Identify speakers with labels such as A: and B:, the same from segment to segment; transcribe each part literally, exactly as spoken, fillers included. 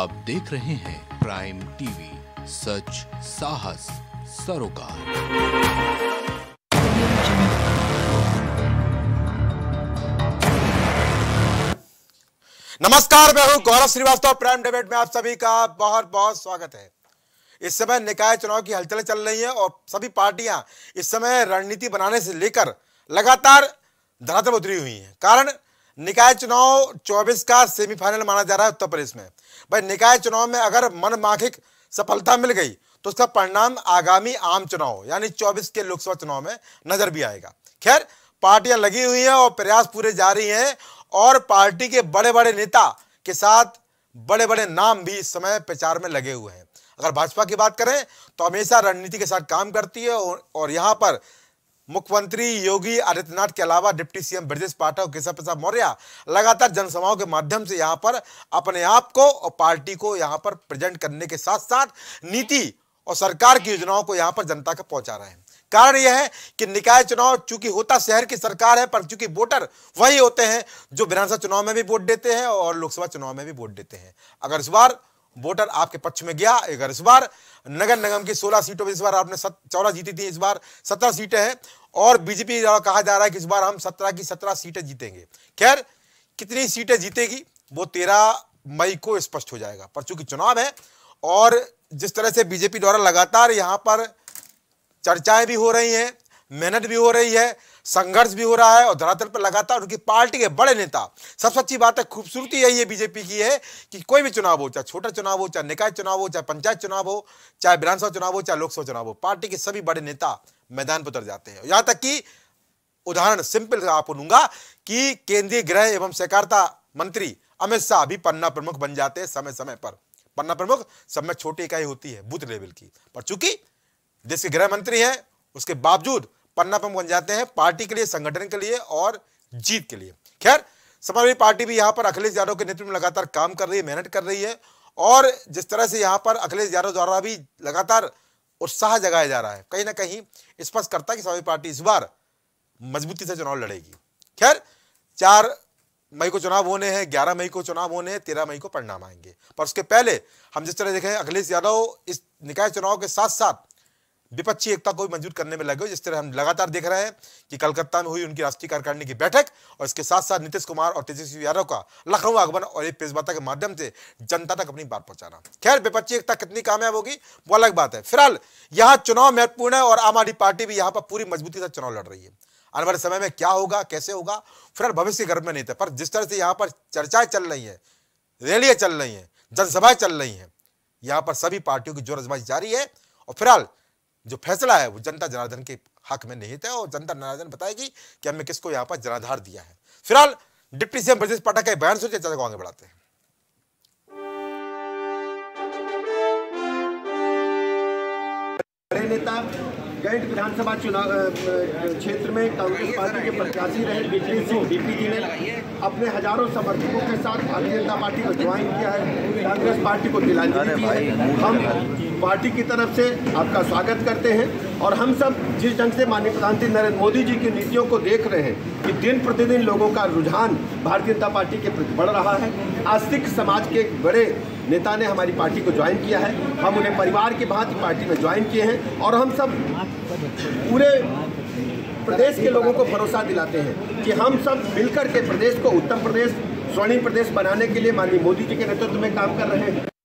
A: आप देख रहे हैं प्राइम टीवी, सच साहस सरोकार।
B: नमस्कार, मैं हूं गौरव श्रीवास्तव। प्राइम डिबेट में आप सभी का बहुत बहुत स्वागत है। इस समय निकाय चुनाव की हलचलें चल रही हैं और सभी पार्टियां इस समय रणनीति बनाने से लेकर लगातार धरातल पर उतरी हुई हैं। कारण निकाय चुनाव चौबीस का सेमीफाइनल माना जा रहा है उत्तर प्रदेश में। भाई, निकाय चुनाव में अगर मनमाफिक सफलता मिल गई तो उसका परिणाम आगामी आम चुनाव यानी चौबीस के लोकसभा चुनाव में नजर भी आएगा। खैर, पार्टियां लगी हुई हैं और प्रयास पूरे जारी हैं और पार्टी के बड़े बड़े नेता के साथ बड़े बड़े नाम भी इस समय प्रचार में लगे हुए हैं। अगर भाजपा की बात करें तो हमेशा रणनीति के साथ काम करती है और यहां पर मुख्यमंत्री योगी आदित्यनाथ के अलावा डिप्टी सीएम ब्रजेश पाठक और केशव प्रसाद मौर्य लगातार जनसभाओं के माध्यम से यहां पर अपने आप को और पार्टी को यहां पर प्रेजेंट करने के साथ साथ नीति और सरकार की योजनाओं को यहां पर जनता तक पहुंचा रहे हैं। कारण यह है कि निकाय चुनाव चूंकि होता शहर की सरकार है, पर चूंकि वोटर वही होते हैं जो विधानसभा चुनाव में भी वोट देते हैं और लोकसभा चुनाव में भी वोट देते हैं। अगर इस बार वोटर आपके पक्ष में गया, अगर इस बार नगर निगम की सोलह सीटों में इस बार आपने चौदह जीती थी, इस बार सत्रह सीटें हैं और बीजेपी कहा जा रहा है कि इस बार हम सत्रह की सत्रह सीटें जीतेंगे। खैर, कितनी सीटें जीतेगी वो तेरह मई को स्पष्ट हो जाएगा। पर चूंकि चुनाव है और जिस तरह से बीजेपी द्वारा लगातार यहां पर चर्चाएं भी हो रही हैं, मेहनत भी हो रही है, संघर्ष भी हो रहा है और धरातल पर लगातार उनकी पार्टी के बड़े नेता, सबसे अच्छी बात है, खूबसूरती यही है बीजेपी की है कि कोई भी चुनाव हो, चाहे छोटा चुनाव हो, चाहे निकाय चुनाव हो, चाहे पंचायत चुनाव हो, चाहे विधानसभा चुनाव हो, चाहे लोकसभा चुनाव हो, पार्टी के सभी बड़े नेता मैदान पर उतर जाते हैं। यहां तक कि उदाहरण सिंपल आपको दूंगा कि केंद्रीय गृह एवं सहकारिता मंत्री अमित शाह भी पन्ना प्रमुख बन जाते हैं समय समय पर। पन्ना प्रमुख सब में छोटी इकाई होती है बूथ लेवल की, पर चूंकि देश के गृह मंत्री हैं उसके बावजूद पन्ना प्रमुख बन जाते हैं पार्टी के लिए, संगठन के लिए और जीत के लिए। खैर, समाजवादी पार्टी भी यहां पर अखिलेश यादव के नेतृत्व में लगातार काम कर रही है, मेहनत कर रही है और जिस तरह से यहां पर अखिलेश यादव द्वारा भी लगातार उत्साह जगाया जा रहा है, कहीं ना कहीं स्पष्ट करता है कि समाजवादी पार्टी इस बार मजबूती से चुनाव लड़ेगी। खैर, चार मई को चुनाव होने हैं, ग्यारह मई को चुनाव होने हैं, तेरह मई को परिणाम आएंगे। पर उसके पहले हम जिस तरह देखें, अखिलेश यादव इस निकाय चुनाव के साथ साथ विपक्षी एकता को भी मजबूत करने में लगे, जिस तरह हम लगातार देख रहे हैं कि कलकत्ता में हुई उनकी राष्ट्रीय कार्यकारिणी की बैठक और इसके साथ साथ नीतीश कुमार और तेजस्वी यादव का लखनऊ आगमन और एक प्रेस वार्ता के माध्यम से जनता तक अपनी बात पहुंचाना। खैर, विपक्षी एकता कितनी कामयाब होगी वो अलग बात है। फिलहाल यहां चुनाव महत्वपूर्ण है और आम आदमी पार्टी भी यहां पर पूरी मजबूती से चुनाव लड़ रही है। आने वाले समय में क्या होगा, कैसे होगा, फिलहाल भविष्य गर्भ में नहीं था, पर जिस तरह से यहाँ पर चर्चाएं चल रही है, रैलियां चल रही हैं, जनसभाएं चल रही हैं, यहाँ पर सभी पार्टियों की जोर आजमाइश जारी है और फिलहाल जो फैसला है वो जनता जनार्दन के हक में निहित है और जनता जनार्दन बताएगी कि हमने किसको यहाँ पर जनाधार दिया है। फिलहाल डिप्टी सीएम ब्रजेश पाठक के बयान से चर्चा को आगे बढ़ाते हैं।
C: बड़े नेता गैंट विधानसभा चुनाव क्षेत्र में कांग्रेस पार्टी के प्रत्याशी रहे बिजली सिंह डीपी जी ने अपने हजारों समर्थकों के साथ भारतीय जनता पार्टी को ज्वाइन किया है, कांग्रेस पार्टी को तिलांजलि दी है। हम पार्टी की तरफ से आपका स्वागत करते हैं और हम सब जिस ढंग से माननीय प्रधानमंत्री नरेंद्र मोदी जी की नीतियों को देख रहे हैं कि दिन प्रतिदिन लोगों का रुझान भारतीय जनता पार्टी के प्रति बढ़ रहा है। आज सिख समाज के बड़े नेता ने हमारी पार्टी को ज्वाइन किया है, हम उन्हें परिवार की भांति पार्टी में ज्वाइन किए हैं और हम सब पूरे प्रदेश के लोगों को भरोसा दिलाते हैं कि हम सब मिलकर के प्रदेश को उत्तम प्रदेश, स्वर्णिम प्रदेश बनाने के लिए माननीय मोदी जी के नेतृत्व में काम कर रहे हैं।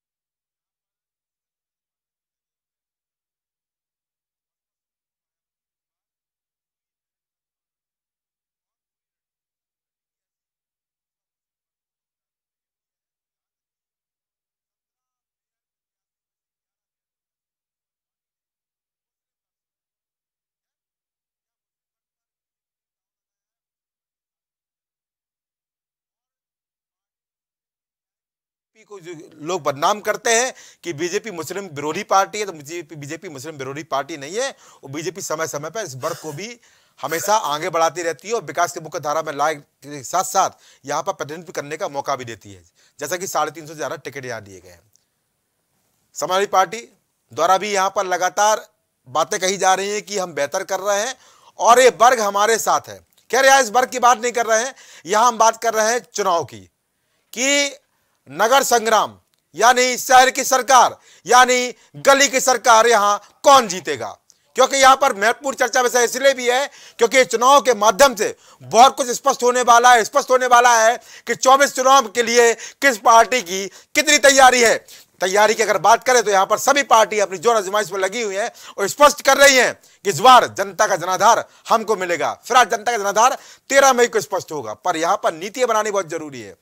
B: को जो लोग बदनाम करते हैं कि बीजेपी मुस्लिम विरोधी पार्टी है, तो बीजेपी बीजेपी मुस्लिम विरोधी पार्टी नहीं है। और बीजेपी समय समय पर इस वर्ग को भी हमेशा आगे बढ़ाती रहती है और विकास के मुख्य धारा में लाए के साथ साथ यहाँ पर प्रतिनिधित्व करने का मौका भी देती है, जैसा कि साढ़े तीन सौ से ज्यादा टिकट यहाँ दिए गए हैं। समाजवादी पार्टी द्वारा भी यहाँ पर लगातार बातें कही जा रही है कि हम बेहतर कर रहे हैं और ये वर्ग हमारे साथ है। खैर, यहाँ इस वर्ग की बात नहीं कर रहे हैं, यहाँ हम बात कर रहे हैं चुनाव की, कि नगर संग्राम यानी शहर की सरकार, यानी गली की सरकार यहां कौन जीतेगा? क्योंकि यहां पर महत्वपूर्ण चर्चा वैसे इसलिए भी है क्योंकि चुनाव के माध्यम से बहुत कुछ स्पष्ट होने वाला है। स्पष्ट होने वाला है कि चौबीस चुनाव के लिए किस पार्टी की कितनी तैयारी है। तैयारी की अगर बात करें तो यहां पर सभी पार्टी अपनी जोर आजमाइश में लगी हुई है और स्पष्ट कर रही हैं कि इस बार जनता का जनाधार हमको मिलेगा। फिर आज जनता का जनाधार तेरह मई को स्पष्ट होगा, पर यहां पर नीतियां बनानी बहुत जरूरी है।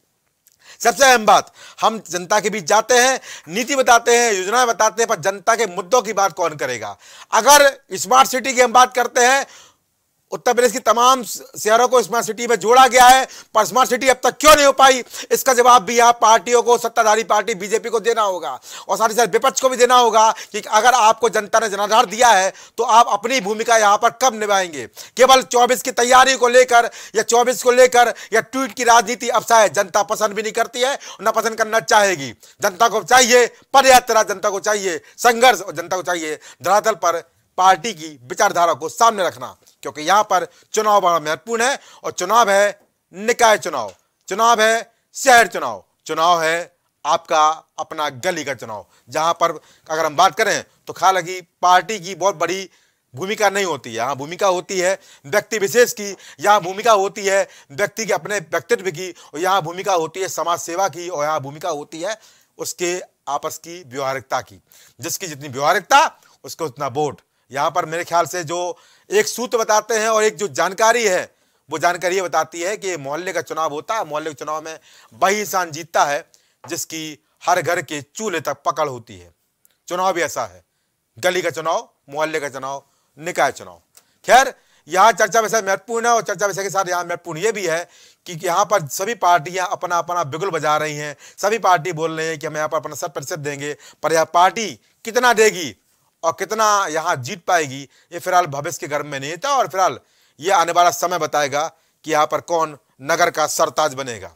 B: सबसे अहम बात, हम जनता के बीच जाते हैं, नीति बताते हैं, योजनाएं बताते हैं, पर जनता के मुद्दों की बात कौन करेगा? अगर स्मार्ट सिटी की हम बात करते हैं, उत्तर प्रदेश की तमाम शहरों को स्मार्ट सिटी में जोड़ा गया है, पर स्मार्ट सिटी अब तक क्यों नहीं हो पाई? इसका जवाब भी यहां पार्टियों को, सत्ताधारी पार्टी बीजेपी को देना होगा और साथ ही साथ विपक्ष को भी देना होगा कि अगर आपको जनता ने जनाधार दिया है तो आप अपनी भूमिका यहां पर कब निभाएंगे? केवल चौबीस की तैयारी को लेकर या चौबीस को लेकर या ट्वीट की राजनीति अब शायद जनता पसंद भी नहीं करती है, न पसंद करना चाहेगी। जनता को चाहिए पदयात्रा, जनता को चाहिए संघर्ष और जनता को चाहिए धरातल पर पार्टी की विचारधारा को सामने रखना, क्योंकि यहां पर चुनाव बड़ा महत्वपूर्ण है और चुनाव है निकाय चुनाव, चुनाव है शहर चुनाव, चुनाव है आपका अपना गली का चुनाव, जहां पर अगर हम बात करें तो हालांकि पार्टी की बहुत बड़ी भूमिका नहीं होती है। यहाँ भूमिका होती है व्यक्ति विशेष की, यहाँ भूमिका होती है व्यक्ति के अपने व्यक्तित्व की, और यहाँ भूमिका होती है समाज सेवा की, और यहाँ भूमिका होती है उसके आपस की व्यवहारिकता की। जिसकी जितनी व्यवहारिकता उसको उतना वोट। यहाँ पर मेरे ख्याल से जो एक सूत्र बताते हैं और एक जो जानकारी है वो जानकारी ये बताती है कि मोहल्ले का चुनाव होता है। मोहल्ले के चुनाव में वही इंसान जीतता है जिसकी हर घर के चूल्हे तक पकड़ होती है। चुनाव भी ऐसा है, गली का चुनाव, मोहल्ले का चुनाव, निकाय चुनाव। खैर, यहाँ चर्चा वैसे महत्वपूर्ण है और चर्चा वैसे के साथ यहाँ महत्वपूर्ण ये भी है कि यहाँ पर सभी पार्टियां अपना अपना बिगुल बजा रही हैं। सभी पार्टी बोल रहे हैं कि हम यहाँ पर अपना शत प्रतिशत देंगे, पर यह पार्टी कितना देगी और कितना यहाँ जीत पाएगी ये फिलहाल भविष्य के गर्भ में नहीं था, और फिलहाल ये आने वाला समय बताएगा कि यहाँ पर कौन नगर का सरताज बनेगा।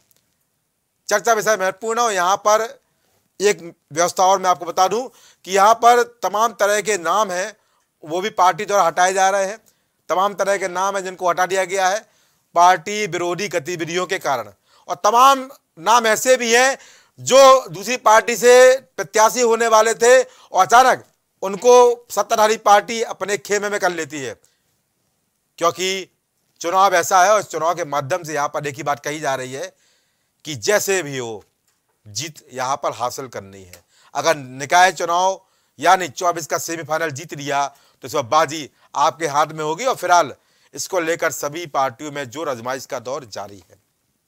B: चर्चा विषय महत्वपूर्ण है और यहाँ पर एक व्यवस्था और मैं आपको बता दूं कि यहाँ पर तमाम तरह के नाम हैं, वो भी पार्टी द्वारा हटाए जा रहे हैं। तमाम तरह के नाम हैं जिनको हटा दिया गया है पार्टी विरोधी गतिविधियों के कारण, और तमाम नाम ऐसे भी हैं जो दूसरी पार्टी से प्रत्याशी होने वाले थे और अचानक उनको सत्ताधारी पार्टी अपने खेमे में कर लेती है, क्योंकि चुनाव ऐसा है और चुनाव के माध्यम से यहाँ पर एक ही बात कही जा रही है कि जैसे भी हो जीत यहाँ पर हासिल करनी है। अगर निकाय चुनाव यानी चौबीस का सेमीफाइनल जीत लिया तो इस बाजी आपके हाथ में होगी, और फिलहाल इसको लेकर सभी पार्टियों में जोर आजमाइश का दौर जारी है।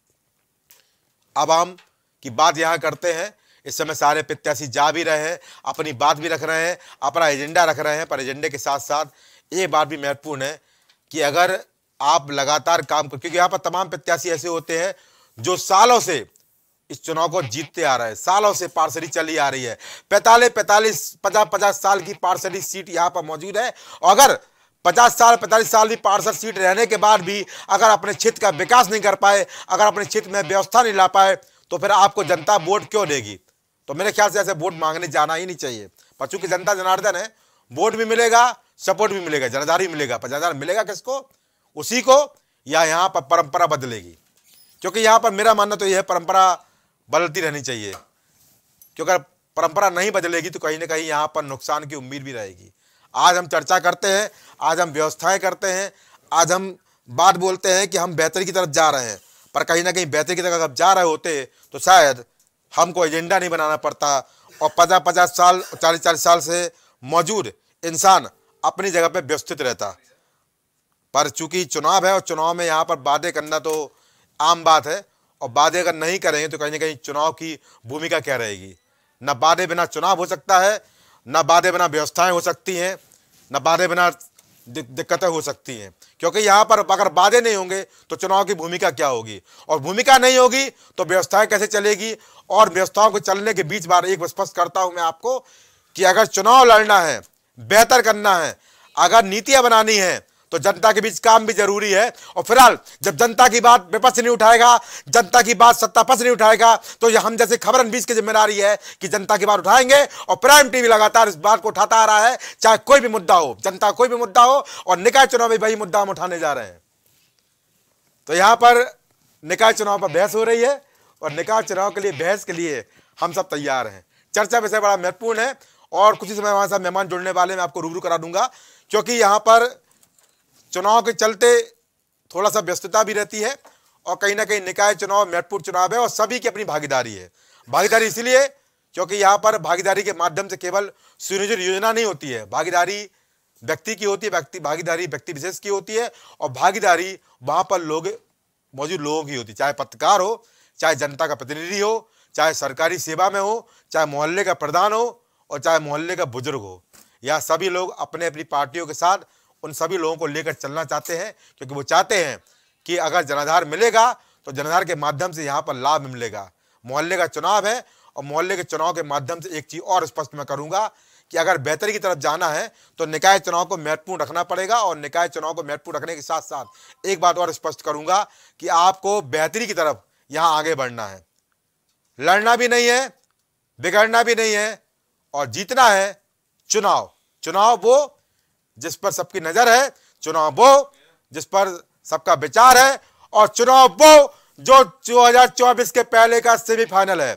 B: अब हम की बात यहाँ करते हैं। इस समय सारे प्रत्याशी जा भी रहे हैं, अपनी बात भी रख रहे हैं, अपना एजेंडा रख रहे हैं, पर एजेंडे के साथ साथ ये बात भी महत्वपूर्ण है कि अगर आप लगातार काम कर, क्योंकि यहाँ पर तमाम प्रत्याशी ऐसे होते हैं जो सालों से इस चुनाव को जीतते आ रहे हैं, सालों से पार्षदी चली आ रही है, पैंतालीस पैंतालीस पचास पचास साल की पार्षदी सीट यहाँ पर मौजूद है। और अगर पचास साल पैंतालीस साल की पार्षद सीट रहने के बाद भी अगर अपने क्षेत्र का विकास नहीं कर पाए, अगर अपने क्षेत्र में व्यवस्था नहीं ला पाए, तो फिर आपको जनता वोट क्यों देगी? तो मेरे ख्याल से ऐसे वोट मांगने जाना ही नहीं चाहिए। पर चूंकि जनता जनार्दन है, वोट भी मिलेगा, सपोर्ट भी मिलेगा, जनाधार भी मिलेगा, पर जनाधार मिलेगा किसको? उसी को, या यहाँ पर परंपरा बदलेगी? क्योंकि यहाँ पर मेरा मानना तो यह है परंपरा बदलती रहनी चाहिए, क्योंकि अगर परंपरा नहीं बदलेगी तो कहीं ना कहीं यहाँ पर नुकसान की उम्मीद भी रहेगी। आज हम चर्चा करते हैं, आज हम व्यवस्थाएं करते हैं, आज हम बात बोलते हैं कि हम बेहतरी की तरफ जा रहे हैं, पर कहीं ना कहीं बेहतरी की तरफ जा रहे होते तो शायद हमको एजेंडा नहीं बनाना पड़ता और पचास पचास साल चालीस चालीस साल से मौजूद इंसान अपनी जगह पे व्यवस्थित रहता। पर चूंकि चुनाव है और चुनाव में यहाँ पर वादे करना तो आम बात है, और वादे अगर नहीं करेंगे तो कहीं ना कहीं चुनाव की भूमिका क्या रहेगी? न वादे बिना चुनाव हो सकता है, न वादे बिना व्यवस्थाएं हो सकती हैं, न वादे बिना दिक्कतें हो सकती हैं। क्योंकि यहाँ पर अगर वादे नहीं होंगे तो चुनाव की भूमिका क्या होगी, और भूमिका नहीं होगी तो व्यवस्थाएं कैसे चलेगी? और व्यवस्थाओं को चलने के बीच बार एक स्पष्ट करता हूं मैं आपको कि अगर चुनाव लड़ना है, बेहतर करना है, अगर नीतियां बनानी है, तो जनता के बीच काम भी जरूरी है। और फिलहाल जब जनता की बात विपक्ष नहीं उठाएगा, जनता की बात सत्ता पक्ष नहीं उठाएगा, तो ये हम जैसे खबरन बीच की जिम्मेदारी है कि जनता की बात उठाएंगे। और प्राइम टीवी लगातार इस बात को उठाता आ रहा है, चाहे कोई भी मुद्दा हो, जनता कोई भी मुद्दा हो, और निकाय चुनाव में वही मुद्दा हम उठाने जा रहे हैं। तो यहां पर निकाय चुनाव पर बहस हो रही है और निकाय चुनाव के लिए बहस के लिए हम सब तैयार हैं। चर्चा विषय बड़ा महत्वपूर्ण है और कुछ ही समय हमारे साथ मेहमान जुड़ने वाले, मैं आपको रूबरू करा दूंगा, क्योंकि यहाँ पर चुनाव के चलते थोड़ा सा व्यस्तता भी रहती है और कहीं ना कहीं निकाय चुनाव महत्वपूर्ण चुनाव है और सभी की अपनी भागीदारी है। भागीदारी इसलिए क्योंकि यहाँ पर भागीदारी के माध्यम से केवल सुनियोजित योजना नहीं होती है, भागीदारी व्यक्ति की होती है, व्यक्ति भागीदारी व्यक्ति विशेष की होती है और भागीदारी वहाँ पर लोग मौजूद लोगों की होती है, चाहे पत्रकार हो, चाहे जनता का प्रतिनिधि हो, चाहे सरकारी सेवा में हो, चाहे मोहल्ले का प्रधान हो और चाहे मोहल्ले का बुजुर्ग हो। यह सभी लोग अपने अपनी पार्टियों के साथ उन सभी लोगों को लेकर चलना चाहते हैं, क्योंकि वो चाहते हैं कि अगर जनाधार मिलेगा तो जनाधार के माध्यम से यहाँ पर लाभ मिलेगा। मोहल्ले का चुनाव है और मोहल्ले के चुनाव के माध्यम से एक चीज़ और स्पष्ट मैं करूँगा कि अगर बेहतरी की तरफ जाना है तो निकाय चुनाव को महत्वपूर्ण रखना पड़ेगा और निकाय चुनाव को महत्वपूर्ण रखने के साथ साथ एक बात और स्पष्ट करूँगा कि आपको बेहतरी की तरफ यहाँ आगे बढ़ना है। लड़ना भी नहीं है, बिगड़ना भी नहीं है और जीतना है। चुनाव चुनाव वो जिस पर सबकी नजर है, चुनाव वो जिस पर सबका विचार है और चुनाव वो जो दो हज़ार चौबीस के पहले का सेमीफाइनल है।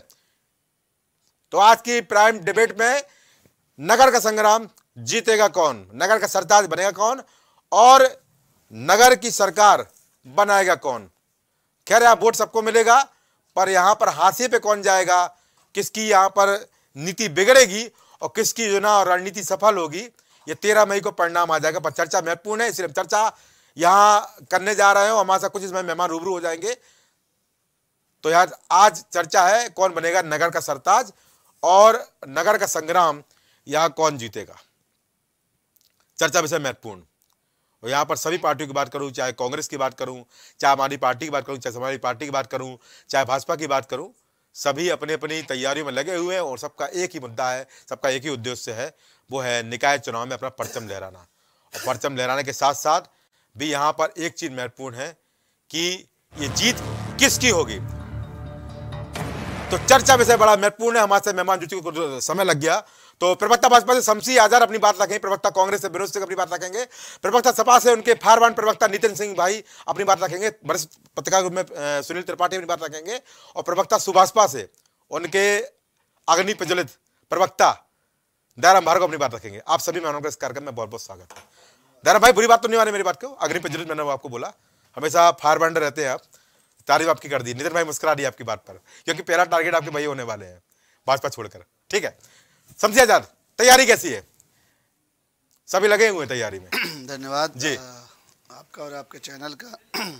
B: तो आज की प्राइम डिबेट में नगर का संग्राम जीतेगा कौन, नगर का सरताज बनेगा कौन और नगर की सरकार बनाएगा कौन। खैर यहाँ वोट सबको मिलेगा, पर यहाँ पर हाशिए पे कौन जाएगा, किसकी यहाँ पर नीति बिगड़ेगी और किसकी योजना और रणनीति सफल होगी, ये तेरह मई को परिणाम आ जाएगा। पर चर्चा महत्वपूर्ण है, इसलिए चर्चा यहाँ करने जा रहे हो। हमारे साथ कुछ इसमें मेहमान रूबरू हो जाएंगे। तो यार आज चर्चा है कौन बनेगा नगर का सरताज और नगर का संग्राम यहाँ कौन जीतेगा। चर्चा विषय महत्वपूर्ण और यहाँ पर सभी पार्टियों की बात करूँ, चाहे कांग्रेस की बात करूँ, चाहे हमारी पार्टी की बात करूँ, चाहे समाजवादी पार्टी की बात करूँ, चाहे भाजपा की बात करूँ, सभी अपनी अपनी तैयारियों में लगे हुए हैं और सबका एक ही मुद्दा है, सबका एक ही उद्देश्य है, वो है निकाय चुनाव में अपना परचम लहराना। और परचम लहराने के साथ साथ भी यहाँ पर एक चीज महत्वपूर्ण है कि ये जीत किसकी होगी। तो चर्चा विषय बड़ा महत्वपूर्ण है। हमारे से मेहमान जुड़ चुके, समय लग गया। तो प्रवक्ता भाजपा से शमसी आजाद अपनी बात रखेंगे, प्रवक्ता कांग्रेस से विनोद सिंह अपनी बात रखेंगे, प्रवक्ता सपा से उनके फारवान प्रवक्ता नितिन सिंह भाई अपनी बात रखेंगे, वरिष्ठ पत्रकार रूप में सुनील त्रिपाठी अपनी बात रखेंगे और प्रवक्ता सुभाषपा से उनके अग्नि प्रज्वलित प्रवक्ता दयाराम भार्गव अपनी बात रखेंगे। आप सभी मेहमानों का इस कार्यक्रम में बहुत बहुत स्वागत है। दयाराम भाई, बुरी बात तो नहीं मानी मेरी बात को, अग्नि प्रज्वलित मैंने आपको बोला, हमेशा फायरबैंडर रहते हैं आप, तारीफ आपकी कर दी। नितिन भाई मुस्कुरा दी आपकी बात पर, क्योंकि पहला टारगेट आपके भाई होने वाले हैं भाजपा छोड़कर। ठीक है, शमसी आजाद, तैयारी कैसी है? सभी लगे हुए हैं तैयारी में।
D: धन्यवाद
B: जी।
D: आपका और आपके चैनल का।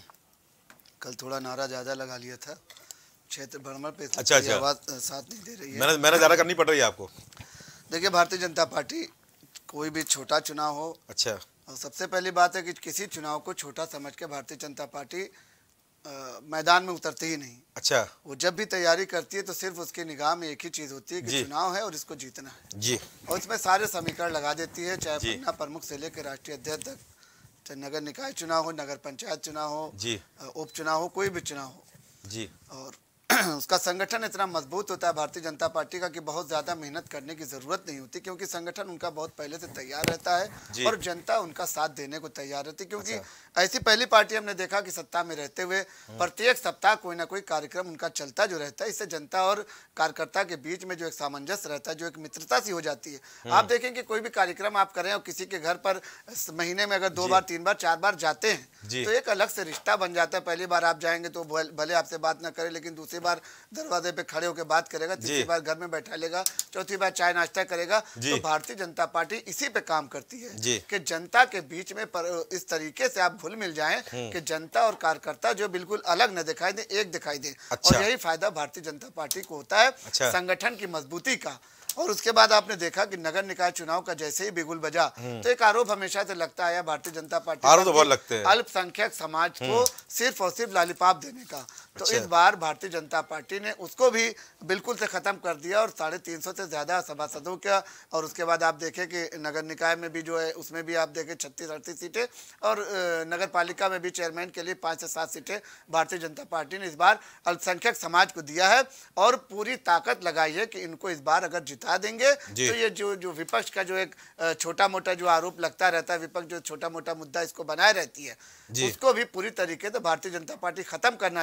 D: कल थोड़ा नारा ज्यादा लगा लिया था, क्षेत्र भ्रमण पे
B: अच्छा अच्छा
D: आवाज साथ नहीं दे रही है,
B: मैंने मैंने ज्यादा करनी पड़ रही है आपको।
D: देखिए, भारतीय जनता पार्टी कोई भी छोटा चुनाव हो,
B: अच्छा,
D: और सबसे पहली बात है कि किसी चुनाव को छोटा समझ के भारतीय जनता पार्टी आ, मैदान में उतरती ही नहीं।
B: अच्छा,
D: वो जब भी तैयारी करती है तो सिर्फ उसकी निगाह में एक ही चीज होती है कि चुनाव है और इसको जीतना है
B: जी,
D: और इसमें सारे समीकरण लगा देती है, चाहे
B: जी।
D: पन्ना प्रमुख से लेकर राष्ट्रीय अध्यक्ष तक, चाहे नगर निकाय चुनाव हो, नगर पंचायत चुनाव हो,
B: जी
D: उपचुनाव हो, कोई भी चुनाव हो।
B: जी,
D: और उसका संगठन इतना मजबूत होता है भारतीय जनता पार्टी का कि बहुत ज़्यादा मेहनत करने की ज़रूरत नहीं होती, क्योंकि संगठन उनका बहुत पहले से तैयार रहता है और जनता उनका साथ देने को तैयार रहती है। क्योंकि अच्छा। ऐसी पहली पार्टी हमने देखा कि सत्ता में रहते हुए प्रत्येक सप्ताह कोई ना कोई कार्यक्रम उनका चलता जो रहता है, इससे जनता और कार्यकर्ता के बीच में जो एक सामंजस्य रहता है, जो एक मित्रता सी हो जाती है। आप देखेंगे कोई भी कार्यक्रम आप करें और किसी के घर पर महीने में अगर दो बार तीन बार चार बार जाते हैं तो एक अलग से रिश्ता बन जाता है। पहली बार आप जाएंगे तो भले आपसे बात ना करे, लेकिन दूसरी बार दरवाजे पे खड़े होकर बात करेगा, तीसरी बार घर में बैठा लेगा, चौथी बार चाय नाश्ता करेगा। तो भारतीय जनता पार्टी इसी पे काम करती है कि जनता के बीच में पर इस तरीके से आप घुल मिल जाएं कि जनता और कार्यकर्ता जो बिल्कुल अलग न दिखाई दे, एक दिखाई दे।
B: अच्छा।
D: और यही फायदा भारतीय जनता पार्टी को होता है,
B: अच्छा।
D: संगठन की मजबूती का। और उसके बाद आपने देखा कि नगर निकाय चुनाव का जैसे ही बिगुल बजा तो एक आरोप हमेशा से लगता है भारतीय जनता पार्टी
B: आरोप तो बहुत लगते हैं,
D: अल्पसंख्यक समाज को सिर्फ और सिर्फ लालीपाप देने का। तो अच्छा। इस बार भारतीय जनता पार्टी ने उसको भी बिल्कुल से खत्म कर दिया और साढ़े तीन सौ से ज्यादा सभासदों का। और उसके बाद आप देखें कि नगर निकाय में भी जो है उसमें भी आप देखें छत्तीस अड़तीस सीटें और नगर पालिका में भी चेयरमैन के लिए पाँच से सात सीटें भारतीय जनता पार्टी ने इस बार अल्पसंख्यक समाज को दिया है। और पूरी ताकत लगाई है कि इनको इस बार अगर जिता देंगे तो ये जो जो विपक्ष का जो एक छोटा मोटा जो आरोप लगता रहता है, विपक्ष जो छोटा मोटा मुद्दा इसको बनाए रहती है, उसको भी पूरी तरीके से भारतीय जनता पार्टी खत्म करना चाहती है।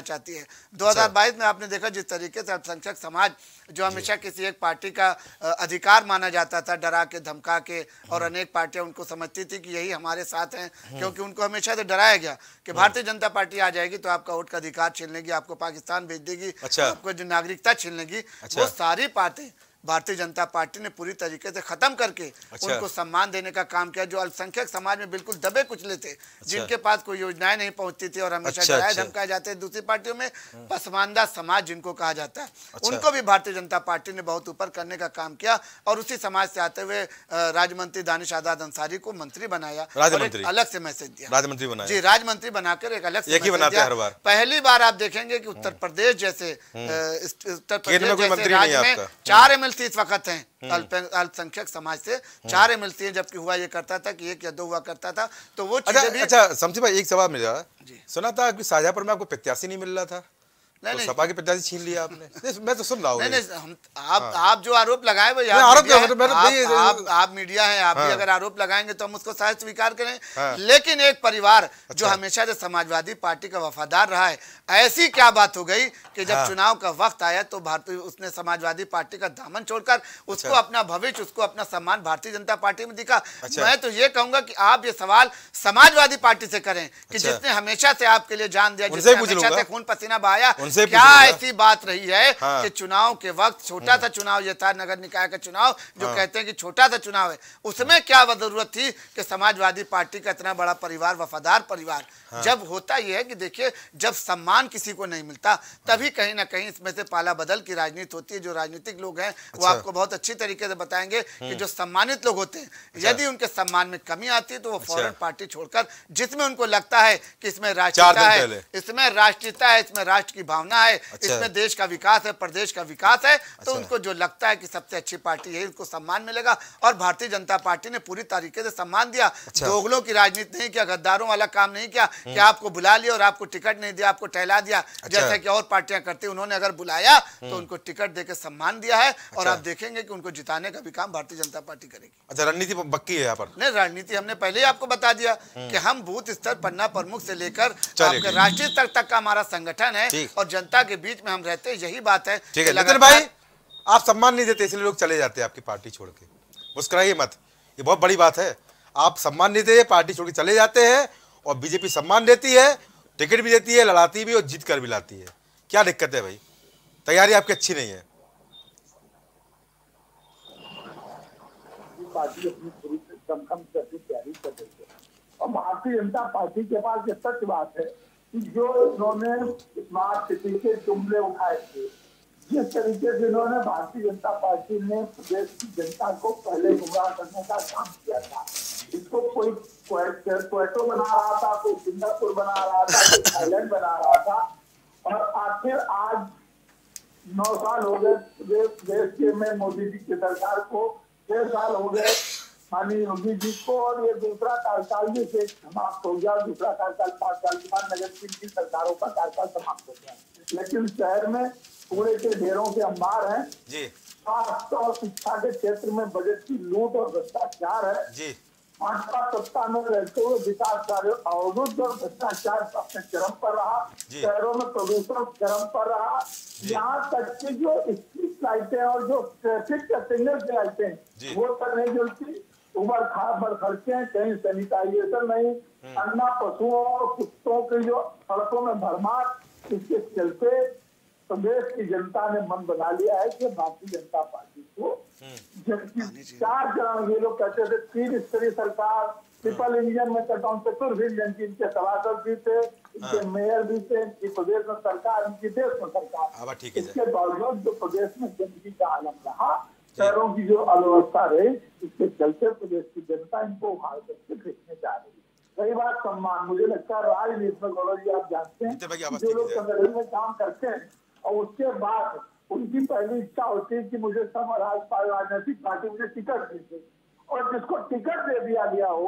D: है। दो हज़ार बाईस में आपने देखा जिस तरीके से अल्पसंख्यक समाज जो हमेशा किसी एक पार्टी का अधिकार माना जाता था, डरा के धमका के, और अनेक पार्टियां उनको समझती थी कि यही हमारे साथ हैं, क्योंकि उनको हमेशा से डराया गया कि भारतीय जनता पार्टी आ जाएगी तो आपका वोट का अधिकार छीन लेगी, आपको पाकिस्तान भेज देगी,
E: अच्छा।
D: आपको जो नागरिकता छीन लेगी।
E: अच्छा।
D: वो सारी बातें भारतीय जनता पार्टी ने पूरी तरीके से खत्म करके
E: अच्छा।
D: उनको सम्मान देने का काम किया, जो अल्पसंख्यक समाज में बिल्कुल दबे कुचले थे, जिनके पास कोई योजनाएं नहीं पहुंचती थी और हमेशा
E: अच्छा,
D: डराए
E: अच्छा।
D: धमकाए जाते हैं। दूसरी पार्टियों में पसमानदा समाज जिनको कहा जाता है,
E: अच्छा।
D: उनको भी भारतीय जनता पार्टी ने बहुत ऊपर करने का काम किया और उसी समाज से आते हुए राज्य मंत्री दानिश आजाद अंसारी को मंत्री बनाया और एक अलग से मैसेज दिया,
E: राज्य मंत्री बनाया।
D: जी, राज्य मंत्री बनाकर एक अलग से
E: एक ही बनाते हैं हर बार।
D: पहली बार आप देखेंगे कि उत्तर प्रदेश जैसे उत्तर प्रदेश
E: में कोई
D: जैसे
E: मंत्री नहीं
D: राज्य
E: है
D: में
E: आपका।
D: चार एमएलसी इस वक्त हैं अल्पसंख्यक समाज से, चार एमएलसी हैं, जबकि हुआ ये करता था कि एक या दो हुआ करता था। तो वो
E: अच्छा
D: चीजें भी
E: अच्छा शमसी भाई, एक सवाल मिला,
D: जी।
E: सुना था कि शाहजहांपुर में आपको प्रत्याशी नहीं मिल रहा था,
D: नहीं,
E: तो
D: नहीं।
E: सपा की प्रत्याशी छीन लिया आपने। नहीं, मैं तो सुन रहा हूँ।
D: नहीं नहीं हम आप हाँ। आप जो आरोप लगाए वो
E: मैं आरोप
D: मीडिया है,
E: मतलब मैंने-
D: आप,
E: नहीं,
D: आप, आप मीडिया हैं, आप
E: हाँ।
D: भी अगर आरोप लगाएंगे तो हम उसको शायद स्वीकार करें,
E: हाँ।
D: लेकिन एक परिवार
E: अच्छा।
D: जो हमेशा से समाजवादी पार्टी का वफादार रहा है, ऐसी क्या बात हो गई कि जब
E: हाँ।
D: चुनाव का वक्त आया तो भारतीय उसने समाजवादी पार्टी का दामन छोड़कर उसको
E: अच्छा।
D: अपना भविष्य, उसको अपना सम्मान भारतीय जनता पार्टी में दिखा।
E: अच्छा।
D: मैं तो ये कहूंगा कि आप ये सवाल समाजवादी पार्टी से करें कि
E: अच्छा।
D: जिसने हमेशा से आपके लिए जान दिया,
E: उनसे
D: जिसने
E: पूछ
D: हमेशा
E: लूंगा।
D: से खून पसीना बहाया,
E: उनसे
D: क्या
E: पूछ लूंगा।
D: ऐसी बात रही है
E: हाँ।
D: कि चुनाव के वक्त छोटा सा चुनाव ये था, नगर निकाय का चुनाव जो
E: हाँ।
D: कहते हैं कि छोटा सा चुनाव है, उसमें क्या जरूरत थी कि समाजवादी पार्टी का इतना बड़ा परिवार, वफादार परिवार, हाँ। जब होता यह है कि देखिए, जब सम्मान किसी को नहीं मिलता तभी कहीं ना कहीं इसमें से पाला बदल की राजनीति होती है। जो राजनीतिक लोग हैं वो
E: अच्छा।
D: आपको बहुत अच्छी तरीके से बताएंगे कि जो सम्मानित लोग होते हैं, यदि उनके सम्मान में कमी आती है तो वो फौरन पार्टी छोड़कर, जिसमें उनको लगता है कि इसमें राष्ट्रीयता है, इसमें राष्ट्रीयता है, इसमें राष्ट्र की भावना है, इसमें देश का विकास है, प्रदेश का विकास है, तो उनको जो लगता है कि सबसे अच्छी पार्टी है, उसको सम्मान मिलेगा। और भारतीय जनता पार्टी ने पूरी तरीके से सम्मान दिया, दोगलों की राजनीति नहीं किया, गद्दारों वाला काम नहीं किया कि आपको बुला लिया और आपको टिकट नहीं दिया, आपको टहला दिया, जैसे कि और पार्टियां करती। उन्होंने अगर बुलाया तो उनको टिकट देकर सम्मान दिया है और आप देखेंगे कि उनको जिताने का भी काम भारतीय जनता पार्टी करेगी।
E: अच्छा, रणनीति बक्की है यहाँ पर?
D: नहीं, रणनीति हमने पहले ही आपको बता दिया कि हम बूथ स्तर, पन्ना प्रमुख से लेकर आपके राष्ट्रीय स्तर तक का हमारा संगठन है और जनता के बीच में हम रहते हैं। यही बात है।
E: ठीक है नितिन भाई, आप सम्मान नहीं देते इसलिए लोग चले जाते हैं आपकी पार्टी छोड़ के, मुस्कुराइए मत, ये बहुत बड़ी बात है। आप सम्मान नहीं देते, पार्टी छोड़ के चले जाते हैं, और बीजेपी सम्मान देती है, टिकट भी देती है, लड़ाती भी और जीत कर भी लाती है। क्या दिक्कत है भाई? तैयारी आपकी अच्छी नहीं है।
F: पार्टी अपनी पूरी कम कम करके तैयारी कर रही है और भारतीय जनता पार्टी के पास ये सच बात है कि जो इन्होंने स्मार्ट सिटी के जुमले उठाए थे, जिस तरीके से इन्होंने भारतीय जनता पार्टी ने प्रदेश की जनता को पहले गुमराह करने का काम किया था, इसको कोई क्वेटो बना रहा था, कोई सिंगापुर बना रहा था, कोई थाईलैंड बना रहा था, और आखिर आज नौ साल हो गए देश के में मोदी जी की सरकार को, छह साल हो गए माननीय योगी जी को, और ये दूसरा कार्यकाल भी से समाप्त हो गया। दूसरा कार्यकाल पांच साल के बाद नगर सिंह की सरकारों का कार्यकाल समाप्त हो गया, लेकिन शहर में कूड़े के ढेरों के अंबार हैं जी, स्वास्थ्य और शिक्षा के क्षेत्र में बजट की लूट और भ्रष्टाचार है जी, भाजपा सत्ता में रहते हुए विकास कार्य अवरुद्ध और भ्रष्टाचार अपने चरम पर रहा, शहरों में प्रदूषण चरम पर रहा, यहाँ तक कि जो स्ट्रीट लाइटें और जो ट्रैफिक के सिग्नल लाइटें वो तक नहीं जलती, उबर खाबर खर्चे, कहीं सैनिटाइजेशन नहीं, अन्ना पशुओं और कुत्तों के जो सड़कों में भरमार, इसके चलते प्रदेश की जनता ने मन बना लिया है कि भारतीय जनता पार्टी को, जबकि चार चरण ये लोग कहते थे तीन स्तरीय सरकार, ट्रिपल इंजन में कहता हूँ चतुर्थ इंजन की, इनके सभासद भी थे, इनके मेयर भी थे, इनकी प्रदेश में सरकार, इनकी देश में सरकार, इसके बावजूद जो प्रदेश में जिंदगी का आलम रहा, शहरों की जो अव्यवस्था रही, इसके चलते प्रदेश की जनता इनको उखाड़ करके फेंकने जा रही है। कई बार सम्मान, मुझे लगता है राजनीति में गौरव जी आप जानते हैं, जो लोग संगठन में काम करते हैं और उसके बाद उनकी पहली इच्छा होती है कि मुझे सब राजनीतिक पार्टी मुझे टिकट दे दे, और जिसको टिकट दे दिया गया हो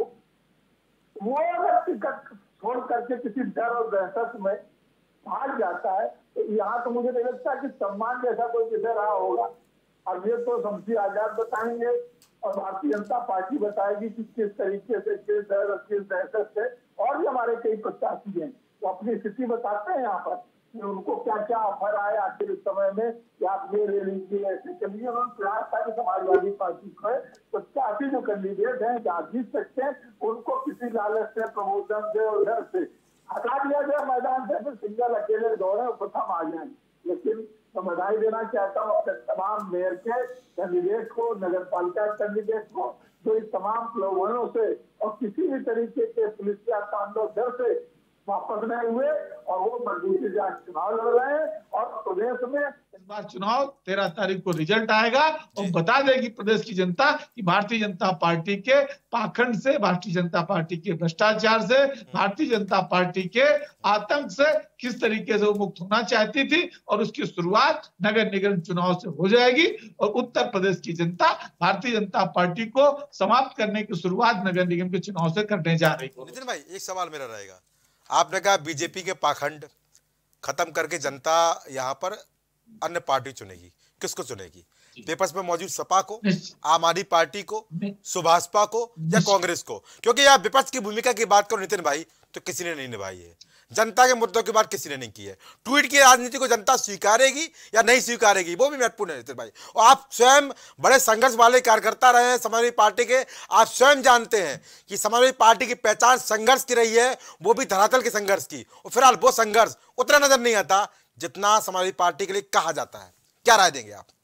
F: वो अगर टिकट छोड़ करके किसी डर और दहशत में भाग जाता है, तो यहाँ तो मुझे नहीं लगता कि सम्मान जैसा कोई विषय रहा होगा। अब ये तो शमसी आजाद बताएंगे और भारतीय जनता पार्टी बताएगी कि किस तरीके से, किस डर और किस दहशत से, और भी हमारे कई प्रत्याशी हैं वो अपनी स्थिति बताते हैं यहाँ पर कि उनको क्या क्या ऑफर आए आखिर इस समय में कि आप ये ले लीजिए, ऐसे चलिए। उन्होंने प्रयास था कि समाजवादी पार्टी को प्रत्याशी जो कैंडिडेट हैं जहाँ जीत सकते हैं उनको किसी लालच से, प्रमोशन से, उधर से हटा दिया जाए मैदान से, फिर सिंगल अकेले दौड़े और प्रथम आ जाए। लेकिन तो बधाई देना चाहता हूँ अपने तमाम मेयर के कैंडिडेट को, नगर पालिका कैंडिडेट को, जो इस तमाम प्रलोभनों से और किसी भी तरीके के पुलिस या तांडव डर से वापस नहीं हुए और वो मजबूती से आज चुनाव लड़ रहे हैं। और प्रदेश में
G: इस बार चुनाव तेरह तारीख को रिजल्ट आएगा और बता देगी प्रदेश की जनता कि भारतीय जनता पार्टी के पाखंड से, भारतीय जनता पार्टी के भ्रष्टाचार से, भारतीय जनता पार्टी के आतंक से किस तरीके से वो मुक्त होना चाहती थी और उसकी शुरुआत नगर निगम चुनाव से हो जाएगी। और उत्तर प्रदेश की जनता भारतीय जनता पार्टी को समाप्त करने की शुरुआत नगर निगम के चुनाव से करने जा रही है।
E: नितिन भाई, एक सवाल मेरा रहेगा, आपने कहा बीजेपी के पाखंड खत्म करके जनता यहाँ पर अन्य पार्टी चुनेगी, किसको चुनेगी? पेपर्स में मौजूद सपा को, आम आदमी पार्टी को, सुभाषपा को या कांग्रेस को? क्योंकि यहाँ विपक्ष की भूमिका की बात करो नितिन भाई तो किसी ने नहीं निभाई है, जनता के मुद्दों की बात किसी ने नहीं की है। ट्वीट की राजनीति को जनता स्वीकारेगी या नहीं स्वीकारेगी वो भी महत्वपूर्ण है नितिन भाई। और आप स्वयं बड़े संघर्ष वाले कार्यकर्ता रहे हैं समाजवादी पार्टी के, आप स्वयं जानते हैं कि समाजवादी पार्टी की पहचान संघर्ष की रही है, वो भी धरातल के संघर्ष की। और फिलहाल वो संघर्ष उतना नजर नहीं आता जितना समाजवादी पार्टी के लिए कहा जाता है। क्या राय देंगे आप?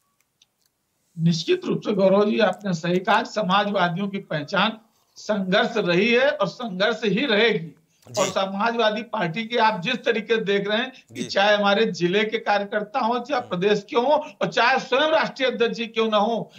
G: निश्चित रूप से गौरव जी, आपने सही कहा, समाजवादियों की पहचान संघर्ष रही है और संघर्ष ही रहेगी। और समाजवादी पार्टी के आप जिस तरीके से देख रहे हैं कि चाहे हमारे जिले के कार्यकर्ता हो, चाहे प्रदेश के हो और चाहे स्वयं राष्ट्रीय अध्यक्ष जी क्यों ना हो,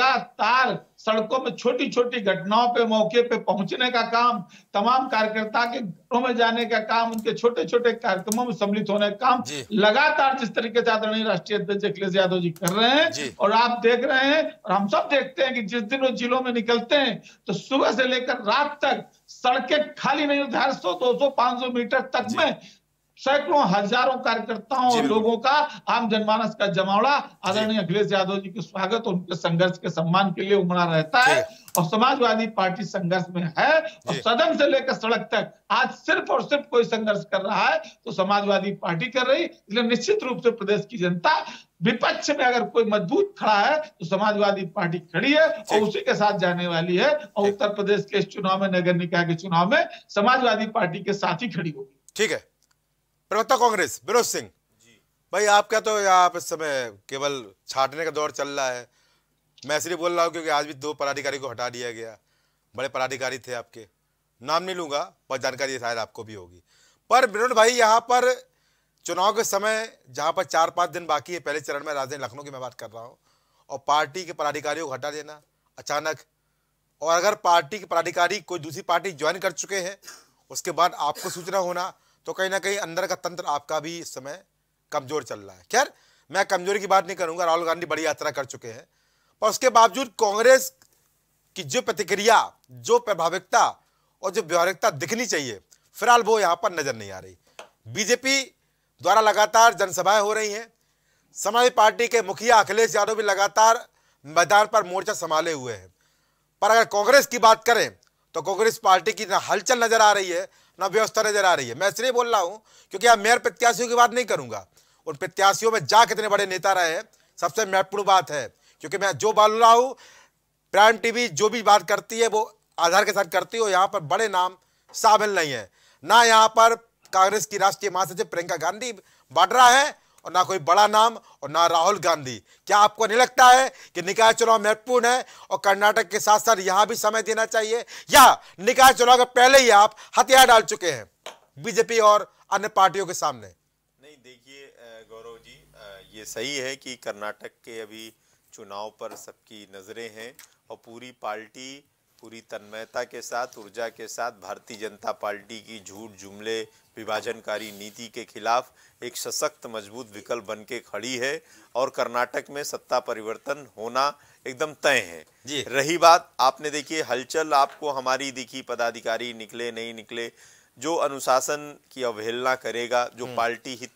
G: लगातार सड़कों में छोटी छोटी घटनाओं पे मौके पे पहुंचने का काम, तमाम कार्यकर्ता के घरों में जाने का काम, उनके छोटे छोटे कार्यक्रमों में सम्मिलित होने का काम लगातार जिस तरीके से आदरणीय राष्ट्रीय अध्यक्ष अखिलेश यादव जी कर रहे हैं। और आप देख रहे हैं और हम सब देखते हैं कि जिस दिन वो जिलों में निकलते हैं तो सुबह से लेकर रात तक सड़कें खाली नहीं होती, हर सौ दो सौ पांच सौ मीटर तक में सैकड़ों हजारों कार्यकर्ताओं और लोगों का, आम जनमानस का जमावड़ा आदरणीय अखिलेश यादव जी के स्वागत और उनके संघर्ष के सम्मान के लिए उमड़ा रहता है। और समाजवादी पार्टी संघर्ष में है और सदन से लेकर सड़क तक आज सिर्फ और सिर्फ कोई संघर्ष कर रहा है तो समाजवादी पार्टी कर रही। इसलिए निश्चित रूप से प्रदेश की जनता विपक्ष में अगर कोई मजबूत खड़ा है तो समाजवादी पार्टी खड़ी है और उसी के साथ जाने वाली है। और उत्तर प्रदेश के इस चुनाव में, नगर निकाय के चुनाव में समाजवादी पार्टी के साथ ही खड़ी होगी। ठीक है,
E: प्रवक्ता कांग्रेस विनोद सिंह भाई, आपका तो आप इस समय केवल छाटने का दौर चल रहा है। मैं इसलिए बोल रहा हूँ क्योंकि आज भी दो पदाधिकारी को हटा दिया गया, बड़े पदाधिकारी थे आपके, नाम नहीं लूंगा पर जानकारी शायद आपको भी होगी। पर विनोद भाई, यहाँ पर चुनाव के समय जहाँ पर चार पाँच दिन बाकी है पहले चरण में, राजधानी लखनऊ की मैं बात कर रहा हूँ, और पार्टी के पदाधिकारियों को हटा देना अचानक, और अगर पार्टी के पदाधिकारी कोई दूसरी पार्टी ज्वाइन कर चुके हैं उसके बाद आपको सूचना होना, तो कहीं ना कहीं अंदर का तंत्र आपका भी इस समय कमजोर चल रहा है। खैर, मैं कमजोरी की बात नहीं करूंगा, राहुल गांधी बड़ी यात्रा कर चुके हैं, पर उसके बावजूद कांग्रेस की जो प्रतिक्रिया, जो प्रभाविकता और जो व्यवहारिकता दिखनी चाहिए, फिलहाल वो यहाँ पर नजर नहीं आ रही। बीजेपी द्वारा लगातार जनसभाएं हो रही हैं, समाजवादी पार्टी के मुखिया अखिलेश यादव भी लगातार मैदान पर मोर्चा संभाले हुए हैं। पर अगर कांग्रेस की बात करें तो कांग्रेस पार्टी की ना हलचल नजर आ रही है ना व्यवस्था नजर आ रही है। मैं इसलिए बोल रहा हूं क्योंकि आप मेयर प्रत्याशियों की बात नहीं करूंगा, उन प्रत्याशियों में जा कितने बड़े नेता रहे हैं सबसे महत्वपूर्ण बात है। क्योंकि मैं जो बोल रहा हूं, प्राइम टीवी जो भी बात करती है वो आधार के साथ करती है। यहाँ पर बड़े नाम शामिल नहीं है, ना यहाँ पर कांग्रेस की राष्ट्रीय महासचिव प्रियंका गांधी वाड्रा है और ना कोई बड़ा नाम और ना राहुल गांधी। क्या आपको नहीं लगता है कि निकाय चुनाव महत्वपूर्ण है और कर्नाटक के साथ साथ यहां भी समय देना चाहिए, या निकाय चुनाव के पहले ही आप हथियार डाल चुके हैं बीजेपी और अन्य पार्टियों के सामने?
H: नहीं, देखिए गौरव जी, ये सही है कि कर्नाटक के अभी चुनाव पर सबकी नजरें हैं और पूरी पार्टी पूरी तन्मयता के साथ, ऊर्जा के साथ भारतीय जनता पार्टी की झूठ जुमले विभाजनकारी नीति के खिलाफ एक सशक्त मजबूत विकल्प बन के खड़ी है और कर्नाटक में सत्ता परिवर्तन होना एकदम तय है जी। रही बात, आपने देखिए हलचल आपको हमारी दिखी, पदाधिकारी निकले नहीं निकले, जो अनुशासन की अवहेलना करेगा, जो पार्टी हित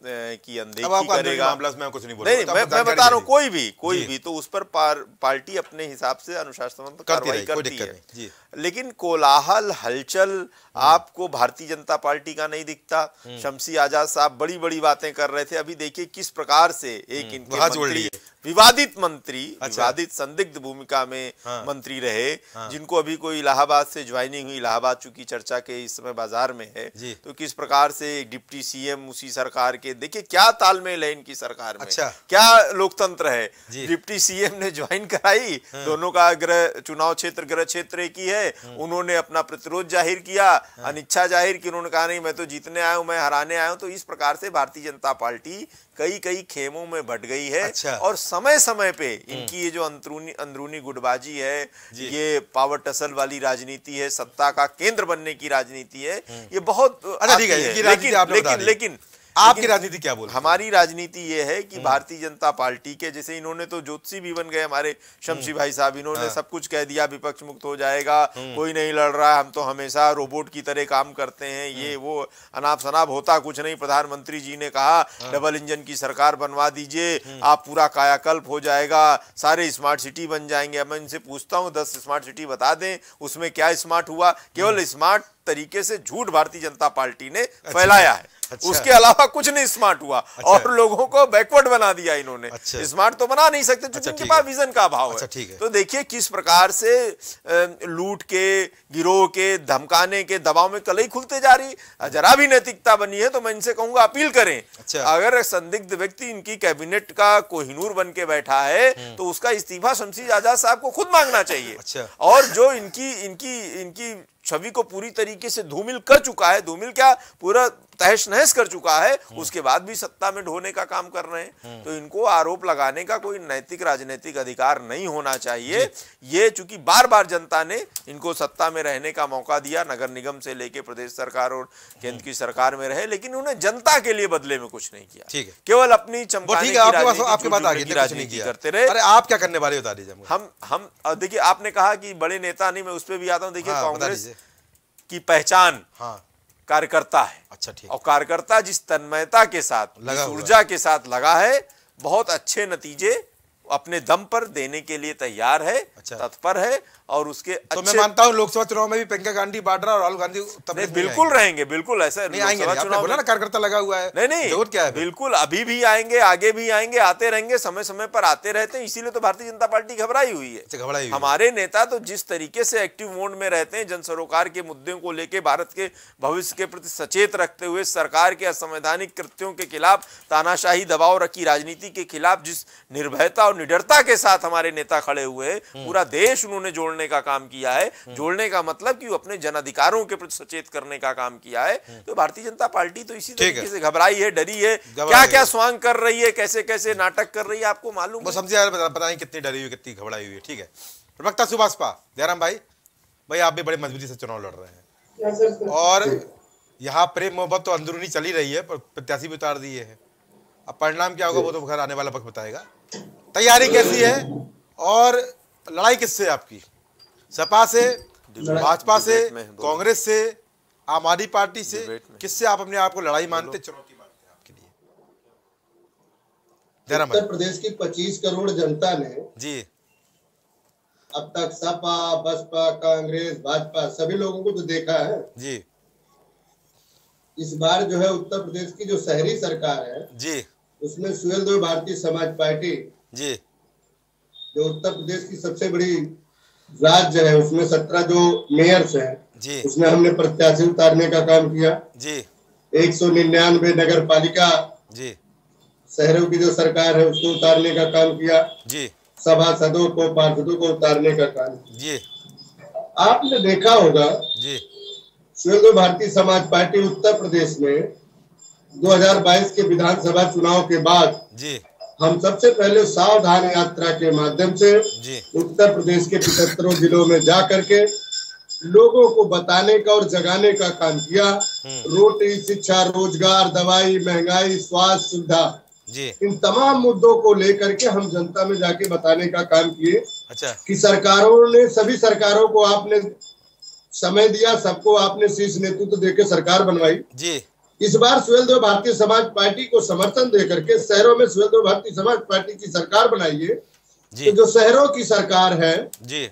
H: की अनदेखी करेगा,
E: मैं कुछ नहीं बोल
H: नहीं, मैं, मैं बता रहा हूँ, कोई भी कोई भी तो उस पर पार, पार्टी अपने हिसाब से अनुशासन कार्रवाई करती है। लेकिन कोलाहल हलचल आपको भारतीय जनता पार्टी का नहीं दिखता। शमसी आजाद साहब बड़ी बड़ी बातें कर रहे थे, अभी देखिए किस प्रकार से एक इनके मंत्री, विवादित मंत्री, अच्छा। विवादित संदिग्ध भूमिका में हाँ। मंत्री रहे, हाँ। जिनको अभी कोई इलाहाबाद से ज्वाइनिंग हुई, इलाहाबाद चूंकि चर्चा के इस समय बाजार में है, तो किस प्रकार से डिप्टी सीएम उसी सरकार के, देखिए क्या तालमेल है इनकी सरकार में, अच्छा। क्या लोकतंत्र है। डिप्टी सीएम ने ज्वाइन कराई, हाँ। दोनों का गृह चुनाव क्षेत्र गृह क्षेत्र एक ही है, उन्होंने अपना प्रतिरोध जाहिर किया, अनिच्छा जाहिर की, उन्होंने कहा नहीं मैं तो जीतने आया हूं, मैं हराने आया हूं। तो इस प्रकार से भारतीय जनता पार्टी कई कई खेमों में बट गई है, अच्छा। और समय समय पे इनकी ये जो अंदरूनी अंदरूनी गुटबाजी है, ये पावर टसल वाली राजनीति है, सत्ता का केंद्र बनने की राजनीति है, ये बहुत
E: अच्छा ठीक है, है।
H: लेकिन लेकिन लेकिन
E: आपकी राजनीति क्या बोल?
H: हमारी राजनीति ये है कि भारतीय जनता पार्टी के, जैसे इन्होंने तो ज्योतिषी भी बन गए हमारे शमसी भाई साहब, इन्होंने सब कुछ कह दिया, विपक्ष मुक्त हो जाएगा, कोई नहीं लड़ रहा है, हम तो हमेशा रोबोट की तरह काम करते हैं, ये वो अनाप शनाप होता कुछ नहीं। प्रधानमंत्री जी ने कहा डबल इंजन की सरकार बनवा दीजिए, आप पूरा कायाकल्प हो जाएगा, सारे स्मार्ट सिटी बन जाएंगे। अब मैं इनसे पूछता हूँ दस स्मार्ट सिटी बता दें, उसमें क्या स्मार्ट हुआ? केवल स्मार्ट तरीके से झूठ भारतीय जनता पार्टी ने फैलाया है, अच्छा। उसके अलावा कुछ नहीं स्मार्ट हुआ, अच्छा। और लोगों को बैकवर्ड बना दिया इन्होंने, अच्छा। स्मार्ट तो बना नहीं सकते क्योंकि इनके पास विजन का अभाव है, अच्छा, है। तो देखिए किस प्रकार से लूट के, गिरोह के, धमकाने के दबाव में कलई खुलते जा रही। जरा भी नैतिकता बनी है तो मैं इनसे कहूंगा अपील करें, अच्छा। अगर संदिग्ध व्यक्ति इनकी कैबिनेट का कोहिनूर बन के बैठा है तो उसका इस्तीफा शमसी आजाद साहब को खुद मांगना चाहिए, अच्छा। और जो इनकी इनकी इनकी छवि को पूरी तरीके से धूमिल कर चुका है, धूमिल क्या पूरा तहस नहस कर चुका है, उसके बाद भी सत्ता में ढोने का काम कर रहे हैं, तो इनको आरोप लगाने का कोई नैतिक राजनीतिक अधिकार नहीं होना चाहिए। ये चूंकि बार बार जनता ने इनको सत्ता में रहने का मौका दिया, नगर निगम से लेके प्रदेश सरकार और केंद्र की सरकार में रहे, लेकिन उन्हें जनता के लिए बदले में कुछ नहीं किया, ठीक है, केवल अपनी चमकाने की राजनीति करते रहे।
E: अरे आप क्या करने वाले बता दीजिए।
H: हम हम देखिए, आपने कहा कि बड़े नेता नहीं, मैं उस पर भी आता हूं। देखिए कांग्रेस की पहचान हाँ। कार्यकर्ता है, अच्छा ठीक, और कार्यकर्ता जिस तन्मयता के साथ, जिस ऊर्जा के साथ लगा है, बहुत अच्छे नतीजे अपने दम पर देने के लिए तैयार है, अच्छा। तत्पर है, और उसके
E: तो मैं मानता हूं लोकसभा चुनाव में भी प्रियंका गांधी वाड्रा और राहुल गांधी तब
H: नहीं, बिल्कुल रहेंगे, बिल्कुल ऐसा
E: नहीं आएंगे, आपने बोला ना कार्यकर्ता लगा हुआ है,
H: नहीं नहीं जरूरत क्या है, बिल्कुल अभी भी आएंगे, आगे भी आएंगे, आते रहेंगे, समय समय पर आते रहते हैं। इसीलिए तो भारतीय जनता पार्टी घबराई हुई है, घबराई हमारे नेता तो जिस तरीके से एक्टिव मोड में रहते हैं, जन सरोकार के मुद्दों को लेकर भारत के भविष्य के प्रति सचेत रखते हुए, सरकार के असंवैधानिक कृत्यों के खिलाफ, तानाशाही दबाव रखी राजनीति के खिलाफ जिस निर्भयता और निडरता के साथ हमारे नेता खड़े हुए, पूरा देश उन्होंने जोड़ने का काम किया है। जोड़ने का मतलब कि वो अपने जन अधिकारों के प्रति सचेत करने का काम किया है। तो भारतीय जनता पार्टी तो इसी तरीके से घबराई है, डरी है, क्या क्या स्वांग कर रही है, कैसे कैसे नाटक कर रही है, आपको मालूम
E: है। समझे यार, बताएं कितनी डरी हुई, कितनी घबराई हुई है, ठीक है। प्रवक्ता सुभाषपा जयराम भाई, भाई आप भी बड़े मजबूती से चुनाव लड़ रहे हैं, और यहाँ प्रेम मोहब्बत तो अंदरूनी चल ही रही है, पर प्रत्याशी भी उतार दिए हैं। अब परिणाम क्या होगा वो तो घर आने वाला वक्त बताएगा। तैयारी कैसी है और लड़ाई किससे आपकी? सपा से, भाजपा से, कांग्रेस से, आम आदमी पार्टी से, किससे आप अपने आप को लड़ाई मानते, चुनौती मानते हैं आपके लिए?
C: उत्तर प्रदेश की पच्चीस करोड़ जनता ने
E: जी
C: अब तक सपा, बसपा, कांग्रेस, भाजपा सभी लोगों को तो देखा है
E: जी।
C: इस बार जो है उत्तर प्रदेश की जो शहरी सरकार है
E: जी,
C: उसमें सुहेलदेव भारतीय समाज पार्टी
E: जी,
C: जो उत्तर प्रदेश की सबसे बड़ी राज्य है, उसमें सत्रह जो मेयर्स हैं
E: जी,
C: उसमें हमने प्रत्याशी उतारने का काम किया
E: जी।
C: एक सौ निन्यानवे नगर पालिका
E: जी
C: शहरों की जो सरकार है उसको उतारने का काम किया
E: जी,
C: सभासदों को, पार्षदों को उतारने का काम
E: जी।
C: आपने देखा होगा
E: जी,
C: सुहेलदेव भारतीय समाज पार्टी उत्तर प्रदेश में दो हज़ार बाईस के विधानसभा चुनाव के बाद
E: जी
C: हम सबसे पहले सावधान यात्रा के माध्यम से
E: जी
C: उत्तर प्रदेश के पचहत्तरों जिलों में जा करके लोगों को बताने का और जगाने का काम किया। रोटी, शिक्षा, रोजगार, दवाई, महंगाई, स्वास्थ्य सुविधा,
E: जी,
C: इन तमाम मुद्दों को लेकर के हम जनता में जाके बताने का काम किए।
E: अच्छा,
C: कि सरकारों ने, सभी सरकारों को आपने समय दिया, सबको आपने शीर्ष नेतृत्व देकर सरकार बनवाई
E: जी।
C: इस बार सुहेलदेव भारतीय समाज पार्टी को समर्थन देकर के शहरों में सुहेलदेव भारतीय समाज पार्टी की सरकार बनाई है। तो जो शहरों की सरकार है
E: जी,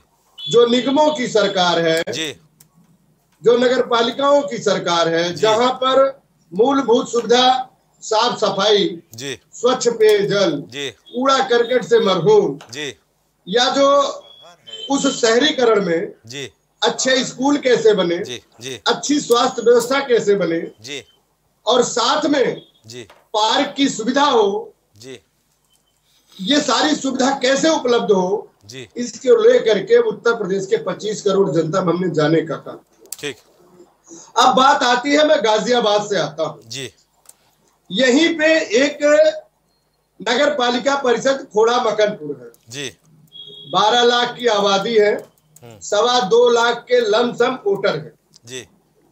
C: जो निगमों की सरकार है,
E: जी
C: जो नगर पालिकाओं की सरकार है, जहां पर मूलभूत सुविधा, साफ सफाई,
E: जी
C: स्वच्छ पेयजल,
E: जी
C: कूड़ा करकट से मरहूम,
E: जी
C: या जो उस शहरीकरण में
E: जी
C: अच्छे स्कूल कैसे बने,
E: जी जी
C: अच्छी स्वास्थ्य व्यवस्था कैसे बने,
E: जी
C: और साथ में
E: जी
C: पार्क की सुविधा हो,
E: जी
C: ये सारी सुविधा कैसे उपलब्ध हो,
E: जी
C: इसको लेकर के उत्तर प्रदेश के पच्चीस करोड़ जनता में हमने जाने का काम।
E: ठीक।
C: अब बात आती है, मैं गाजियाबाद से आता हूं।
E: जी
C: यहीं पे एक नगर पालिका परिषद खोड़ा मकनपुर है
E: जी।
C: बारह लाख की आबादी है, सवा दो लाख के लमसम वोटर है
E: जी।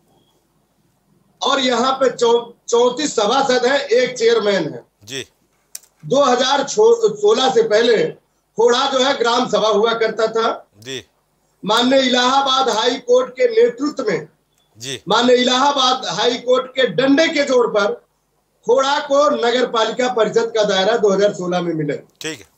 C: और यहाँ पे चौतीस सभासद है, एक चेयरमैन है
E: जी।
C: दो हज़ार सोलह से पहले खोड़ा जो है ग्राम सभा हुआ करता था
E: जी।
C: माननीय इलाहाबाद हाई कोर्ट के नेतृत्व में,
E: जी
C: माननीय इलाहाबाद हाई कोर्ट के डंडे के जोर पर खोड़ा को नगर पालिका परिषद का दायरा दो हज़ार सोलह में मिले।
E: ठीक है।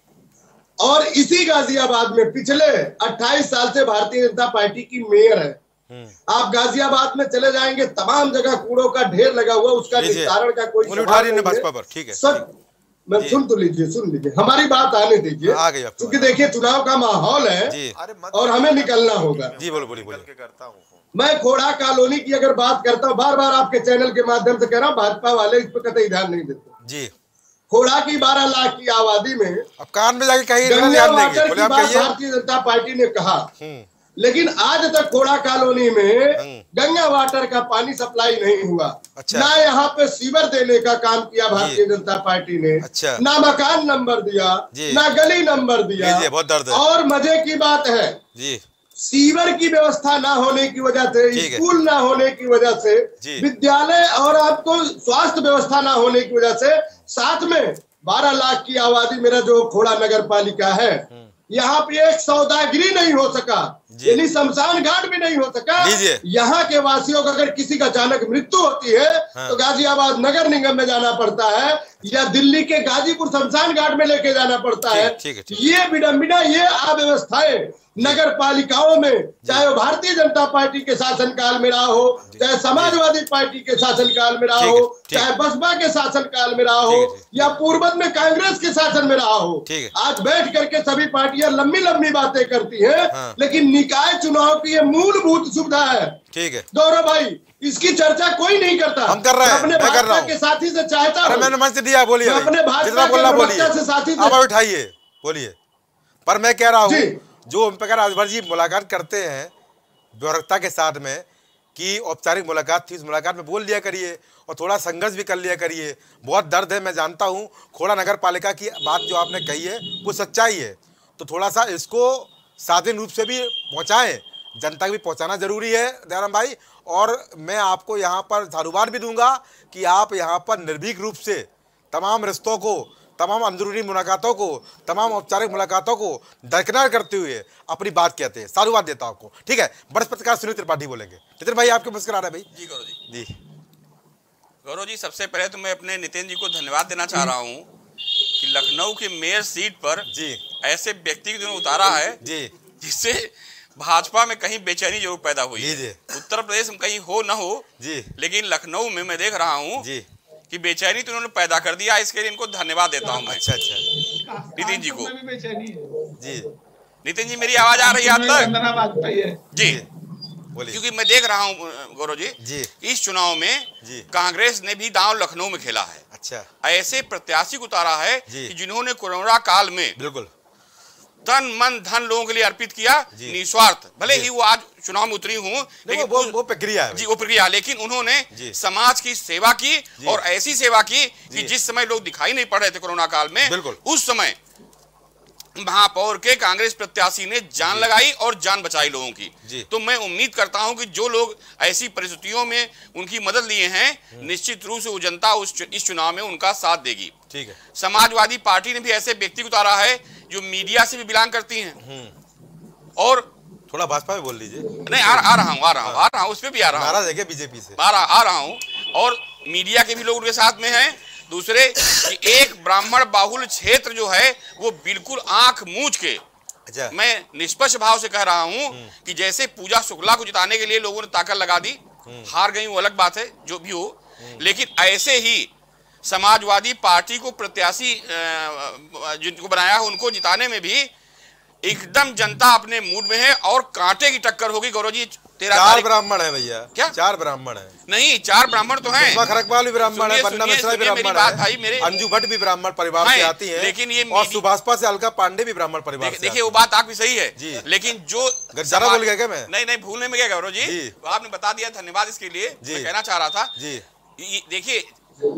C: और इसी गाजियाबाद में पिछले अट्ठाईस साल से भारतीय जनता पार्टी की मेयर है। आप गाजियाबाद में चले जाएंगे, तमाम जगह कूड़ों का ढेर लगा हुआ, उसका निस्तारण का कोई
E: उठा रही है भाजपा पर। ठीक है।
C: सब मैं सुन तो लीजिए, सुन लीजिए, हमारी बात आने दीजिए, क्योंकि देखिए चुनाव का माहौल है और हमें निकलना होगा।
E: जी बोलो, बोलिए बोलिए।
H: करता हूँ
C: मैं खोड़ा कॉलोनी की अगर बात करता हूँ, बार बार आपके चैनल के माध्यम से कह रहा हूँ, भाजपा वाले इस पर कतई ध्यान नहीं देते।
E: जी
C: खोड़ा की बारह लाख की आबादी में
E: अब कान में जाके कहीं
C: गंगा वाटर की बात भारतीय जनता पार्टी ने कहा, लेकिन आज तक खोड़ा कॉलोनी में गंगा वाटर का पानी सप्लाई नहीं हुआ।
E: अच्छा।
C: ना यहाँ पे सीवर देने का काम किया भारतीय जनता पार्टी ने।
E: अच्छा।
C: ना मकान नंबर दिया, ना गली नंबर दिया।
E: बहुत दर्द है।
C: और मजे की बात है
E: जी,
C: सीवर की व्यवस्था ना होने की वजह से, स्कूल ना होने की वजह से, विद्यालय और आपको स्वास्थ्य व्यवस्था ना होने की वजह से, साथ में बारह लाख की आबादी मेरा जो खोड़ा नगर पालिका है, यहाँ पे एक सौदागिरी नहीं हो सका, यानी शमशान घाट भी नहीं हो सका। यहाँ के वासियों को अगर किसी का अचानक मृत्यु होती है हाँ। तो गाजियाबाद नगर निगम में जाना पड़ता है या दिल्ली के गाजीपुर शमशान घाट में लेके जाना पड़ता है। ठीक है, ठीक है। ये विडंबना, ये अव्यवस्थाएं नगर पालिकाओं में, चाहे वो भारतीय जनता पार्टी के शासनकाल में रहा हो, चाहे समाजवादी पार्टी के शासनकाल में रहा हो, चाहे बसपा के शासनकाल में रहा हो, या पूर्वज में कांग्रेस के शासन में रहा हो, आज बैठ करके सभी पार्टियां लंबी लंबी बातें करती हैं, हाँ। लेकिन निकाय चुनाव की ये मूलभूत सुविधा है। ठीक है गौरव भाई, इसकी चर्चा कोई नहीं करता।
E: हम कर रहे हैं,
C: अपने भाजपा के साथी से चाहता हूं,
E: मैंने मंच दिया, बोलिए
C: अपने भाजपा के साथी से
E: आप उठाइए, बोलिए। पर मैं कह रहा हूँ, जो ओम प्रकाश राजभर जी मुलाकात करते हैं व्यवहारिकता के साथ में कि औपचारिक मुलाकात थी, उस मुलाकात में बोल लिया करिए और थोड़ा संघर्ष भी कर लिया करिए। बहुत दर्द है, मैं जानता हूँ। खोड़ा नगर पालिका की बात जो आपने कही है वो सच्चाई है, तो थोड़ा सा इसको साधन रूप से भी पहुँचाएँ, जनता भी पहुँचाना जरूरी है दयाराम भाई। और मैं आपको यहाँ पर दारोबार भी दूंगा कि आप यहाँ पर निर्भीक रूप से तमाम रिश्तों को, तमाम अंदरूनी मुलाकातों को, तमाम औपचारिक मुलाकातों को दरकिनार करते हुए अपनी बात कहते हैं। साधुवाद देता हूं आपको। ठीक है, बड़े पत्रकार सुनील त्रिपाठी बोलेंगे। नितिन भाई आपके मुस्कुरा रहे भाई।
I: जी गौरव जी।
E: जी
I: गौरव जी, सबसे पहले तो मैं अपने नितिन जी को धन्यवाद देना चाह रहा हूं कि लखनऊ की मेयर सीट पर जी ऐसे व्यक्ति को जिन्होंने उतारा है जी, जिससे भाजपा में कहीं बेचैनी जरूर पैदा हुई है। उत्तर प्रदेश में कहीं हो न हो जी, लेकिन लखनऊ में मैं देख रहा हूँ जी कि बेचैनी तो उन्होंने पैदा कर दिया। इसके लिए इनको धन्यवाद देता हूं मैं।
E: अच्छा अच्छा
I: नितिन जी को
E: जी।
I: नितिन जी, मेरी आवाज आ रही है आप तक? जी, क्योंकि मैं देख रहा हूं गौरव जी, जी इस चुनाव में जी कांग्रेस ने भी दांव लखनऊ में खेला है।
E: अच्छा।
I: ऐसे प्रत्याशी को उतारा है कि जिन्होंने कोरोना काल में
E: बिल्कुल
I: तन मन धन लोगों के लिए अर्पित किया, निस्वार्थ। भले ही वो आज चुनाव में उतरी हूं, लेकिन
E: वो, वो प्रक्रिया है
I: जी, वो प्रक्रिया, लेकिन उन्होंने समाज की सेवा की और ऐसी सेवा की कि जिस समय लोग दिखाई नहीं पड़ रहे थे कोरोना काल में, उस समय महापौर के कांग्रेस प्रत्याशी ने जान लगाई और जान बचाई लोगों की। तो मैं उम्मीद करता हूं कि जो लोग ऐसी परिस्थितियों में उनकी मदद लिए हैं, निश्चित रूप से वो जनता उस इस चुनाव में उनका साथ देगी।
E: ठीक है।
I: समाजवादी पार्टी ने भी ऐसे व्यक्ति को उतारा है जो मीडिया से भी बिलोंग करती हैं। और
E: थोड़ा भाजपा में बोल लीजिए।
I: नहीं, आ, आ रहा हूँ आ रहा हूँ आ रहा हूँ उस पर भी आ रहा हूँ।
E: नाराज है क्या बीजेपी से?
I: आ रहा आ रहा हूँ और मीडिया के भी लोग उनके साथ में हैं। दूसरे कि एक ब्राह्मण बाहुल क्षेत्र जो है वो बिल्कुल आंख मूंछ के अच्छा। मैं निष्पक्ष भाव से कह रहा हूं कि जैसे पूजा शुक्ला को जिताने के लिए लोगों ने ताकत लगा दी, हार गई वो अलग बात है, जो भी हो, लेकिन ऐसे ही समाजवादी पार्टी को प्रत्याशी जिनको बनाया है उनको जिताने में भी एकदम जनता अपने मूड में है और कांटे की टक्कर होगी। गौरव जी, तेरह
E: चार ब्राह्मण है भैया,
I: क्या
E: चार ब्राह्मण है?
I: नहीं, चार ब्राह्मण तो हैं।
E: खरकवाल भी ब्राह्मण है, पन्ना मिश्रा भी ब्राह्मण है, अंजू भट्ट भी ब्राह्मण परिवार से आती है,
I: लेकिन ये
E: और सुभाषपा से अलका पांडे भी ब्राह्मण परिवार से।
I: देखिए वो बात आपकी सही है जी, लेकिन जो
E: जरा बोल गया क्या मैं?
I: नहीं नहीं, भूलने में गया गौरव जी, आपने बता दिया, धन्यवाद इसके लिए। मैं कहना चाह रहा था जी, देखिए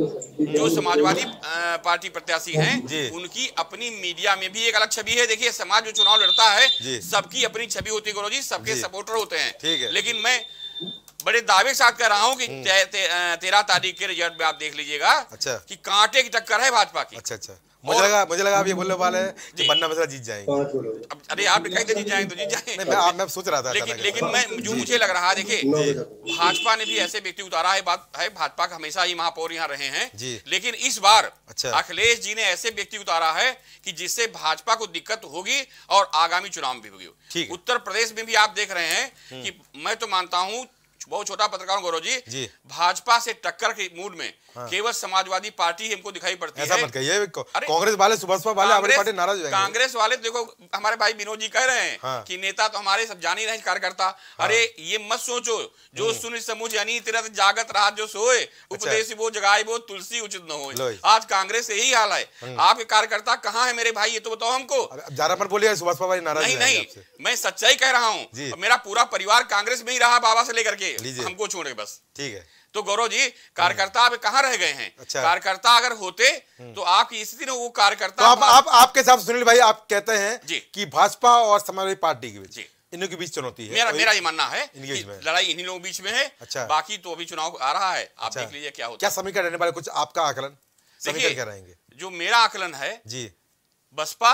I: जो समाजवादी पार्टी प्रत्याशी हैं उनकी अपनी मीडिया में भी एक अलग छवि है। देखिए समाज जो चुनाव लड़ता है सबकी अपनी छवि होती है गौरव जी, सबके सपोर्टर होते हैं, लेकिन मैं बड़े दावे के साथ कह रहा हूं कि ते, ते, तेरह तारीख के रिजल्ट में आप देख लीजिएगा अच्छा। कि कांटे की टक्कर है भाजपा की।
E: अच्छा अच्छा, मुझे लगा मुझे लगा आप ये बोलने वाले हैं कि पन्ना मिश्रा जीत जाएंगे।
I: अब अरे आप कहीं जीत जाएंगे तो जीत जाएंगे।
E: मैं आप मैं सोच रहा था,
I: लेकिन लेकिन मैं जो मुझे लग रहा है, देखिए भाजपा ने भी ऐसे व्यक्ति उतारा है, बात है भाजपा का हमेशा ही महापौर यहाँ रहे हैं, लेकिन इस बार अखिलेश जी ने ऐसे व्यक्ति उतारा है कि जिससे भाजपा को दिक्कत होगी और आगामी चुनाव में भी होगी। उत्तर प्रदेश में भी आप देख रहे हैं कि मैं तो मानता हूँ, बहुत छोटा पत्रकार गौरव जी, जी, भाजपा से टक्कर के मूड में हाँ। केवल समाजवादी पार्टी हमको दिखाई पड़ती
E: ऐसा
I: है।
E: मत कहिए, कांग्रेस वाले सुभाषपा वाले हमारी पार्टी नाराज हो जाएंगे।
I: कांग्रेस वाले देखो, हमारे भाई विनोद जी कह रहे हैं हाँ। कि नेता तो हमारे सब जान ही रहे कार्यकर्ता। हाँ। अरे ये मत सोचो, जो सुन समूह जानी तेरा जागत रात जो सोए, उपदेश वो जगाए वो तुलसी उचित न हो। आज कांग्रेस यही हाल है। आपके कार्यकर्ता कहाँ है मेरे भाई, ये तो बताओ हमको।
E: ज्यादा मत बोलिए, सुभाषपा वाली नाराज
I: नहीं नहीं, मैं सच्चाई कह रहा हूँ, मेरा पूरा परिवार कांग्रेस में ही रहा, बाबा से लेकर के हमको छोड़े बस।
E: ठीक है,
I: तो गौरव जी कार्यकर्ता अब कहाँ रह गए हैं? अच्छा। कार्यकर्ता अगर होते तो आपकी स्थिति में वो कार्यकर्ता
E: तो आप, आप आपके साथ सुनील भाई आप कहते हैं कि भाजपा और समाजवादी पार्टी के बीच, इनके बीच चुनौती है।
I: मेरा मेरा ये मानना है कि लड़ाई इन्हीं लोगों के बीच में है। अच्छा। बाकी तो अभी चुनाव आ रहा है, आप देख लीजिए क्या होता है।
E: क्या समीकरण रहने वाले, कुछ आपका आकलन समीकरण क्या रहेंगे?
I: जो मेरा आकलन है जी, बसपा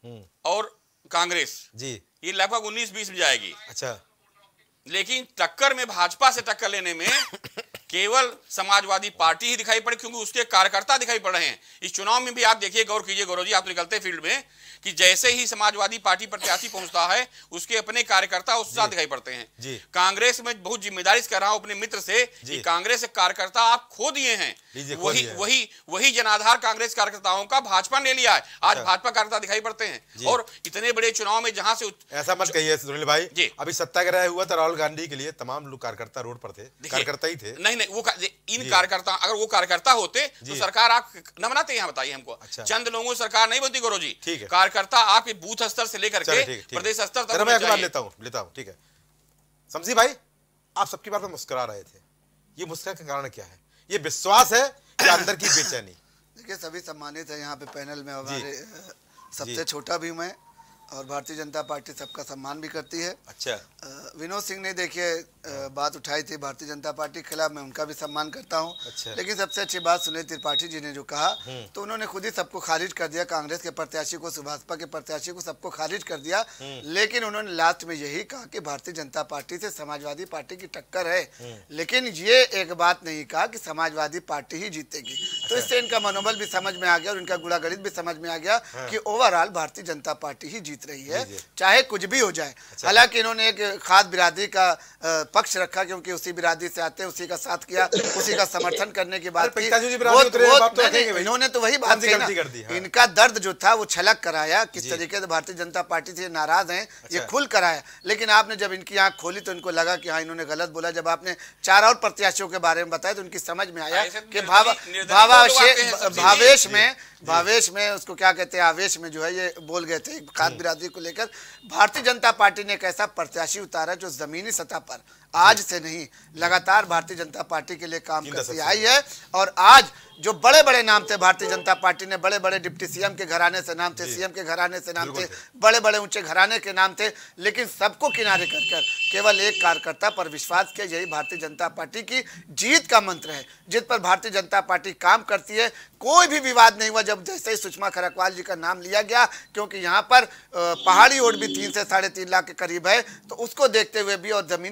I: और कांग्रेस जी ये लगभग उन्नीस बीस में जाएगी। अच्छा, लेकिन टक्कर में भाजपा से टक्कर लेने में केवल समाजवादी पार्टी ही दिखाई पड़े, क्योंकि उसके कार्यकर्ता दिखाई पड़ रहे हैं। इस चुनाव में भी आप देखिए, गौर कीजिए गौरव जी, आप तो निकलते फील्ड में, कि जैसे ही समाजवादी पार्टी प्रत्याशी पहुंचता है उसके अपने कार्यकर्ता उसके साथ दिखाई पड़ते हैं। कांग्रेस में बहुत जिम्मेदारी से कह रहा हूं अपने मित्र से कि कांग्रेस के कार्यकर्ता आप खो दिए हैं, वही वही वही जनाधार कांग्रेस कार्यकर्ताओं का भाजपा ने लिया है। आज भाजपा कार्यकर्ता दिखाई पड़ते हैं, और इतने बड़े चुनाव में जहां से
E: ऐसा मत कहिए सुनील भाई, अभी सत्याग्रह हुआ था राहुल गांधी के लिए, तमाम लोग कार्यकर्ता रोड पर थे, कार्यकर्ता ही थे।
I: नहीं नहीं, वो इन कार्यकर्ता, अगर वो कार्यकर्ता होते तो सरकार आप न बनाते, यहाँ बताइए हमको। अच्छा। चंद लोगों की सरकार नहीं बनती गौरव जी, कार्यकर्ता आपके बूथ स्तर से लेकर के प्रदेश स्तर तक।
E: मैं एक बार लेता हूँ लेता हूँ ठीक है समझी भाई, आप सबकी बात में मुस्कुरा रहे थे, ये मुस्कुराने का कारण क्या है? ये विश्वास है कि अंदर की बेचैनी?
D: देखिए सभी सम्मानित है यहाँ पे पैनल में, हमारे सबसे छोटा भी मैं, और भारतीय जनता पार्टी सबका सम्मान भी करती है। अच्छा। विनोद सिंह ने देखिए बात उठाई थी भारतीय जनता पार्टी के खिलाफ, मैं उनका भी सम्मान करता हूं। अच्छा। लेकिन सबसे अच्छी बात सुनील त्रिपाठी जी ने जो कहा, तो उन्होंने खुद ही सबको खारिज कर दिया, कांग्रेस के प्रत्याशी को, सुभाषपा के प्रत्याशी को, सबको खारिज कर दिया। लेकिन उन्होंने लास्ट में यही कहा कि भारतीय जनता पार्टी से समाजवादी पार्टी की टक्कर है, लेकिन ये एक बात नहीं कहा कि समाजवादी पार्टी ही जीतेगी। तो इससे इनका मनोबल भी समझ में आ गया और इनका गुणागणित भी समझ में आ गया कि ओवरऑल भारतीय जनता पार्टी ही जीत रही है, चाहे कुछ भी हो जाए। हालांकि इन्होंने एक खास बिरादरी का पक्ष रखा, क्योंकि उसी बिरादरी से आते हैं, उसी का साथ किया, उसी का समर्थन करने की बात की। इन्होंने तो वही बात कही, इनका दर्द जो था वो छलक कराया, किस तरीके से भारतीय जनता पार्टी से नाराज हैं ये खुल कराया। लेकिन आपने जब इनकी आंख खोली तो इनको लगा कि हाँ इन्होंने गलत बोला। जब आपने चार और प्रत्याशियों के बारे में बताया तो उनकी समझ में आया कि भावा भावेश में भावेश में उसको क्या कहते हैं, आवेश में जो है ये बोल गए थे खाद बिरादरी को लेकर। भारतीय जनता पार्टी ने एक ऐसा प्रत्याशी उतारा जो जमीनी सतह पर आज से नहीं लगातार भारतीय जनता पार्टी के लिए काम करती आई है। और आज जो बड़े बड़े नाम थे भारतीय जनता पार्टी ने, बड़े बड़े डिप्टी सीएम के घराने से नाम थे, सीएम के घराने से नाम थे, बड़े बड़े ऊंचे घराने के नाम थे, लेकिन सबको किनारे कर कर केवल एक कार्यकर्ता पर विश्वास किया। यही भारतीय जनता पार्टी की जीत का मंत्र है, जिस पर भारतीय जनता पार्टी काम करती है। कोई भी विवाद नहीं हुआ जब जैसे ही सुषमा खरकवाल जी का नाम लिया गया, क्योंकि यहाँ पर पहाड़ी वोट भी तीन से साढ़े तीन लाख के करीब है, तो उसको देखते हुए भी और जमीनी कार्यकर्ता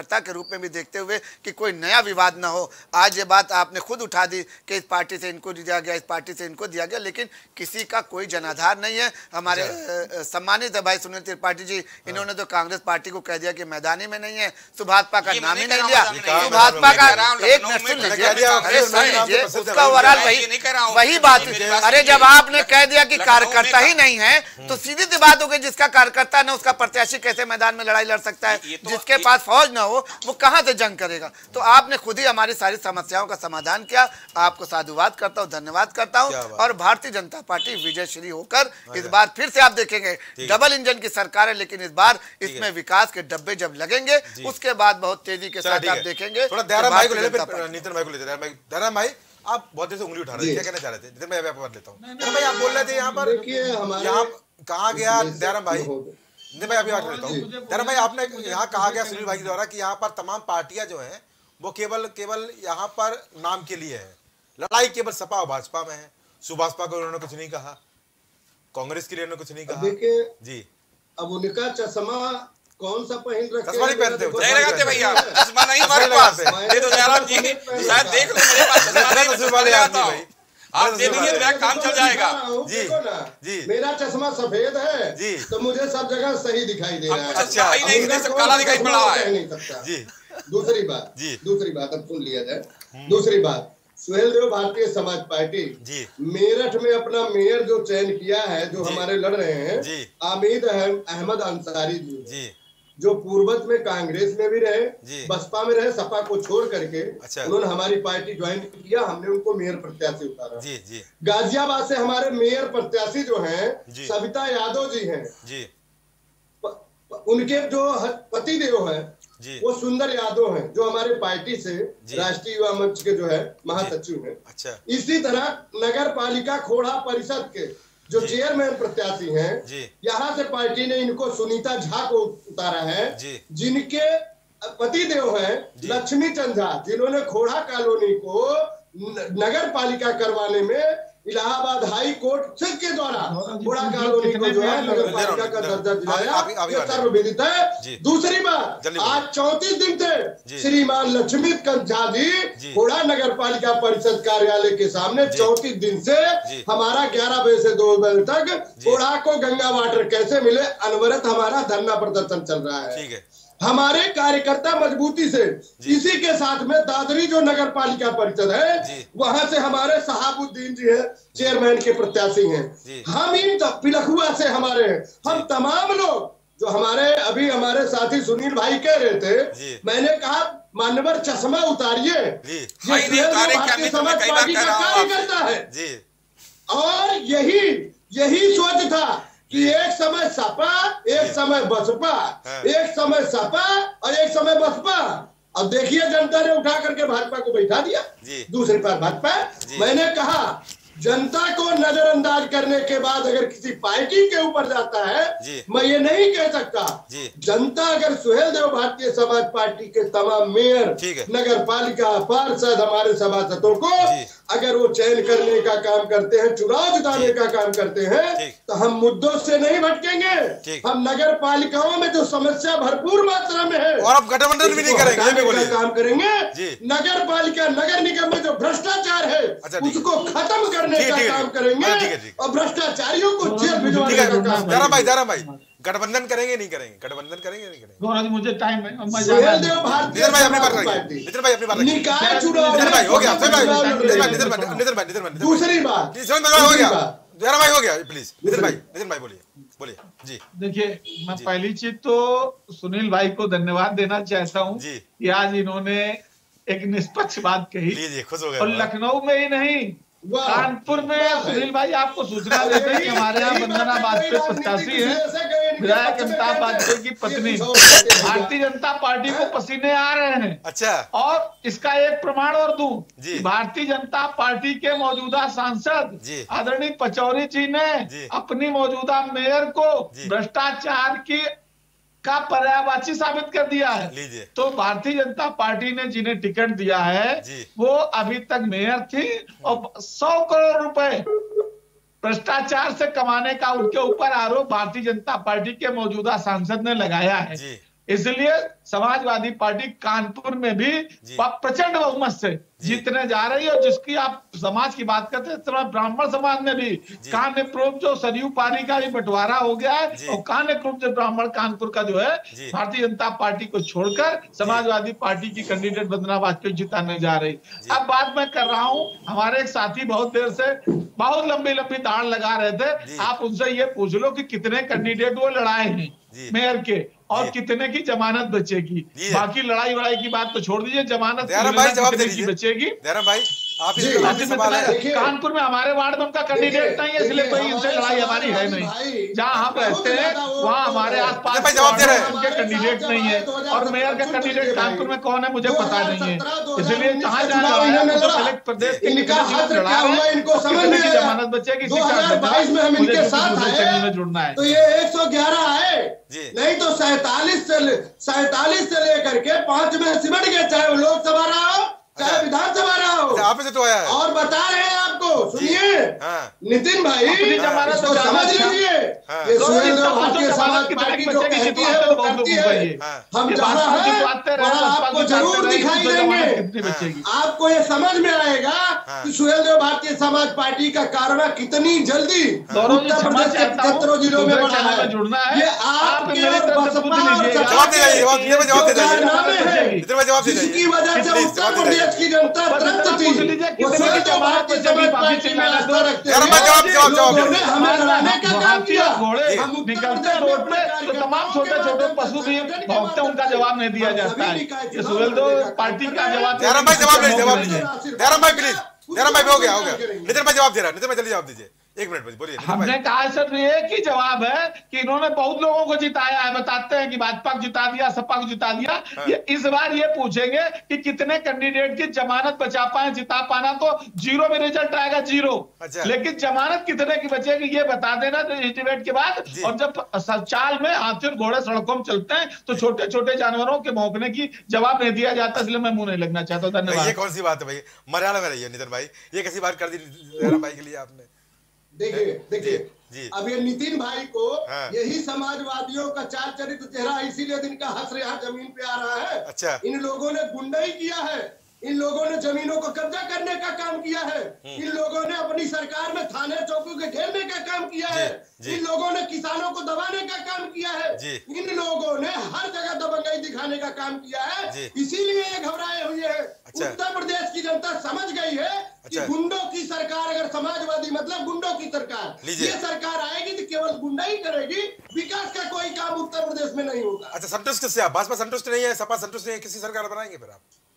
D: कार्यकर्ता के रूप में भी देखते हुए कि कोई नया विवाद ना हो। आज ये बात आपने खुद उठा दी कि इस पार्टी से इनको दिया गया, इस पार्टी से इनको दिया गया, लेकिन किसी का कोई जनाधार नहीं है। हमारे सम्मानित भाई सुनील त्रिपाठी जी, इन्होंने तो कांग्रेस पार्टी को कह दिया कि मैदानी में नहीं है, सुभाषपा का नाम ही नहीं लिया। सुभाषपा का एक मिनट सुन लीजिए, अरे सुन लीजिए, उसका ओवरऑल वही वही बात। अरे जब आपने कह दिया कि कार्यकर्ता ही नहीं है तो सीधी सी बात हो गई, जिसका कार्यकर्ता न उसका प्रत्याशी कैसे मैदान में लड़ाई लड़ सकता है? जिसके पास फौज न हो वो कहां से जंग करेगा? तो आपने खुद ही हमारी सारी समस्याओं का समाधान किया। आपको साधुवाद करता हूं, धन्यवाद करता हूं। और भारतीय जनता पार्टी विजयश्री होकर इस बार फिर से आप देखेंगे डबल इंजन की सरकार है, लेकिन इस बार इसमें विकास के डब्बे जब लगेंगे उसके बाद बहुत तेजी के साथ आप देखेंगे।
E: थोड़ा दयाराम भाई को ले ले, नितिन भाई को ले ले। दयाराम भाई आप बहुत देर से उंगली उठा रहे थे, क्या कहना चाह रहे थे? नितिन भाई आप बात लेता हूं। दयाराम भाई आप बोल रहे थे यहाँ पर यहाँ कहा गया, दयाराम भाई नितिन भाई अभी बात लेता हूँ। दयाराम भाई आपने यहाँ कहा गया सुनील भाई के द्वारा कि यहाँ पर तमाम पार्टियां जो हैं वो केवल केवल यहाँ पर नाम के लिए है, लड़ाई केवल सपा और भाजपा में है। सुभाषपा को उन्होंने कुछ नहीं कहा, कांग्रेस के लिए उन्होंने कुछ नहीं कहा।
C: देखिए
E: जी,
C: अब उनका चश्मा कौन सा पहन रखे?
E: चश्मा नहीं पहनते,
I: नहीं लगाते भैया, चश्मा नहीं हमारे पास। ये तो जयराम जी शायद देख लो, मेरे पास चश्मा नहीं, चश्मा ले आता हूं। आप दे दीजिए, मेरा काम चल जाएगा।
C: जी जी, मेरा चश्मा सफेद है जी, तो मुझे सब जगह सही दिखाई दे रहा है।
I: अच्छा, नहीं नहीं, सब काला दिखाई पड़ रहा है
C: जी। दूसरी बात जी, दूसरी बात अब सुन लिया जाए। दूसरी बात, सुहेल देव भारतीय समाज पार्टी जी मेरठ में अपना मेयर जो चयन किया है, जो हमारे लड़ रहे हैं जी, आमिद अहमद अंसारी जी जी, जो पूर्वज में कांग्रेस में भी रहे, बसपा में रहे, सपा को छोड़ करके अच्छा। उन्होंने हमारी पार्टी ज्वाइन किया, हमने उनको मेयर प्रत्याशी उतारा जी जी। गाजियाबाद से हमारे मेयर प्रत्याशी जो हैं सविता यादव जी हैं जी, उनके जो पति देव हैं वो सुंदर यादव हैं, जो हमारे पार्टी से राष्ट्रीय युवा मंच के जो है महासचिव हैं। अच्छा। इसी तरह नगर पालिका खोड़ा परिषद के जो चेयरमैन प्रत्याशी हैं, यहाँ से पार्टी ने इनको सुनीता झा को उतारा है, जिनके पति देव हैं लक्ष्मी चंद झा, जिन्होंने खोड़ा कॉलोनी को नगर पालिका करवाने में इलाहाबाद हाई कोर्ट के द्वारा खोड़ा कॉलोनी को जो है नगर पालिका का दर्जा दिलाया, ये सर्वविदित है। दूसरी बात, आज चौंतीस दिन थे श्रीमान लक्ष्मी चंद झा जी खोड़ा नगर पालिका परिषद कार्यालय के सामने चौंतीस दिन से हमारा ग्यारह बजे से दो बजे तक खोड़ा को गंगा वाटर कैसे मिले अनवरत हमारा धरना प्रदर्शन चल रहा है। हमारे कार्यकर्ता मजबूती से इसी के साथ में दादरी जो नगर पालिका परिषद है वहां से हमारे शहाबुद्दीन जी है चेयरमैन के प्रत्याशी हैं। हम इन पिलखुआ से हमारे हैं, हम तमाम लोग जो हमारे अभी हमारे साथी सुनील भाई कह रहे थे, मैंने कहा मान्यवर चश्मा उतारिए, ये समाज पार्टी का कार्यकर्ता है। और यही यही सोच था कि एक समय सपा, एक समय बसपा, एक समय सपा और एक समय बसपा। अब देखिए जनता ने उठा करके भाजपा को बैठा दिया, दूसरे पर भाजपा। मैंने कहा जनता को नजरअंदाज करने के बाद अगर किसी पार्टी के ऊपर जाता है, मैं ये नहीं कह सकता। जनता अगर सुहेल देव भारतीय समाज पार्टी के तमाम मेयर, नगर पालिका पार्षद, हमारे सभासदों को अगर वो चयन करने का काम करते हैं, चुनाव जिताने का काम करते हैं, तो हम मुद्दों से नहीं भटकेंगे। हम नगर पालिकाओं में जो समस्या भरपूर मात्रा में है
E: और अब गठबंधन भी नहीं करेंगे,
C: काम करेंगे। नगर पालिका नगर निगम में जो भ्रष्टाचार है उसको खत्म करने का काम करेंगे और भ्रष्टाचारियों को जेल भिजवाने का काम।
E: दारा भाई दारा भाई गठबंधन करेंगे नहीं करेंगे? गठबंधन करेंगे नहीं करेंगे?
G: मुझे टाइम है,
C: सुहेल देव भारतीय
E: भाई अपनी बात रखिए, नितिन भाई अपनी बात रखिए।
C: निकाय चुनाव
E: भाई हो गया, नितिन भाई नितिन भाई नितिन भाई नितिन भाई
C: दूसरी बात
E: हो गया, दारा भाई हो गया, प्लीज नितिन भाई नितिन भाई बोलिए बोलिए जी।
G: देखिए मैं पहली चीज तो सुनील भाई को धन्यवाद देना चाहता हूँ कि आज इन्होंने एक निष्पक्ष बात कही,
E: खुश हो गए।
G: और लखनऊ में ही नहीं कानपुर में सुनील भाई आपको सूचना देते हैं कि हमारे यहाँ वंदना वाजपेयी प्रत्याशी है, विधायक अमिताभ वाजपेयी की पत्नी। भारतीय जनता पार्टी को पसीने आ रहे हैं।
E: अच्छा।
G: और इसका एक प्रमाण और दूं, भारतीय जनता पार्टी के मौजूदा सांसद आदरणीय पचौरी जी ने अपनी मौजूदा मेयर को भ्रष्टाचार की का पर्यायवाची साबित कर दिया है। तो भारतीय जनता पार्टी ने जिन्हें टिकट दिया है वो अभी तक मेयर थी और सौ करोड़ रुपए भ्रष्टाचार से कमाने का उनके ऊपर आरोप भारतीय जनता पार्टी के मौजूदा सांसद ने लगाया है। इसलिए समाजवादी पार्टी कानपुर में भी प्रचंड बहुमत से जीतने जा रही है। और जिसकी आप समाज की बात करते हैं, इस तरह ब्राह्मण समाज में भी कान्यप्रोप जो सरयू पानी का भी बंटवारा हो गया है, और कान्यप्रोप जो ब्राह्मण कानपुर का जो है भारतीय जनता पार्टी को छोड़कर समाजवादी पार्टी की कैंडिडेट वंदना वाजपेयी जिताने जा रही। अब बात मैं कर रहा हूं, हमारे एक साथी बहुत देर से बहुत लंबी लंबी दाड़ लगा रहे थे, आप उनसे ये पूछ लो कि कितने कैंडिडेट वो लड़ाए हैं मेयर के, और कितने की जमानत बचेगी। बाकी लड़ाई वड़ाई की बात तो छोड़ दीजिए, जमानत कितने की बचेगी।
E: भाई आप
G: कानपुर में हमारे वार्ड में उनका कैंडिडेट नहीं है, इसलिए कोई इनसे लड़ाई हमारी है नहीं। जहाँ हम रहते हैं वहाँ हमारे आसपास उनके कैंडिडेट नहीं है, और मेयर का कैंडिडेट कानपुर में कौन है मुझे पता नहीं है। इसलिए कहाँ जा रहा है प्रदेश के जमानत बचेगी, जुड़ना है
C: तो ये एक सौ ग्यारह है, नहीं तो सैतालीस से सैतालीस से लेकर के पांच में सिमट गए, चाहे वो लोकसभा रहा हो चाहे विधानसभा रहा हो।
E: आप से तो आया है।
C: और बता रहे हैं आपको, सुनिए नितिन भाई, इसको समझ लीजिए, ये सुहेलदेव भारतीय समाज पार्टी जो कहती है वो करती है। हम जहाँ हैं वहाँ आपको जरूर दिखाई देंगे, आपको ये समझ में आएगा कि सुहेलदेव भारतीय समाज पार्टी का कारवा कितनी जल्दी उत्तर प्रदेश के पचहत्तर जिलों में बढ़ा है। ये आपके और बसपा और जिसकी वजह से उत्तर प्रदेश की जनता त्रस्त थी, वो सुहेलदेव भारतीय समाज पार्टी में आस्था रखते हैं। लोगों ने हमें लड़ाने का काम किया, हम निकलते रोड पे तो तमाम छोटे छोटे पशु भी भौंकते, उनका जवाब नहीं दिया जाता है। ये सुहेलदेव पार्टी का जवाब
E: जयराम भाई जवाब नहीं जवाब दीजिए जयराम भाई प्लीज, जयराम भाई हो गया हो गया नितिन भाई जवाब दे रहा है, नितिन भाई जल्दी जवाब दीजिए, एक मिनट में बोलिए।
G: हमने कहा सर एक ही जवाब है कि इन्होंने बहुत लोगों को जिताया है, बताते हैं कि भाजपा को जिता दिया, सपा को जिता दिया। हाँ। ये इस बार ये पूछेंगे कि कितने कैंडिडेट की जमानत बचा पाए, जिता पाना तो जीरो में रिजल्ट आएगा, जीरो। अच्छा। लेकिन जमानत कितने की बचेगी ये बता देना तो इस डिबेट के बाद। और जब चाल में हाथी और घोड़े सड़कों में चलते हैं तो छोटे छोटे जानवरों के भौंकने की जवाब नहीं दिया जाता, इसलिए मैं मुंह नहीं लगना चाहता। धन्यवाद।
E: ये कौन सी बात है भाई, मर्यादा में रहिए नितिन भाई, ये कैसी बात कर दी जयराम भाई के लिए आपने।
C: देखिए देखिए अब ये नितिन भाई को हाँ। यही समाजवादियों का चार चरित्र चेहरा, इसीलिए दिन का हंस यहाँ जमीन पे आ रहा है। अच्छा। इन लोगों ने गुंडाई किया है, इन लोगों ने जमीनों को कब्जा करने का काम किया है, इन लोगों ने अपनी सरकार में थाने चौकों के घेरने का काम किया है, इन लोगों ने किसानों को दबाने का काम किया है, इन लोगों ने हर जगह दबंगाई दिखाने का काम किया है, इसीलिए ये घबराए हुए हैं। अच्छा। उत्तर प्रदेश की जनता समझ गई है कि गुंडों की सरकार, अगर समाजवादी मतलब गुंडों की सरकार, ये सरकार आएगी तो केवल गुंडाई करेगी, विकास का कोई काम उत्तर प्रदेश में नहीं होगा।
E: अच्छा, संतुष्ट किससे आप? भाजपा संतुष्ट नहीं है, सपा संतुष्ट नहीं है, किसी सरकार बनाएंगे फिर आप?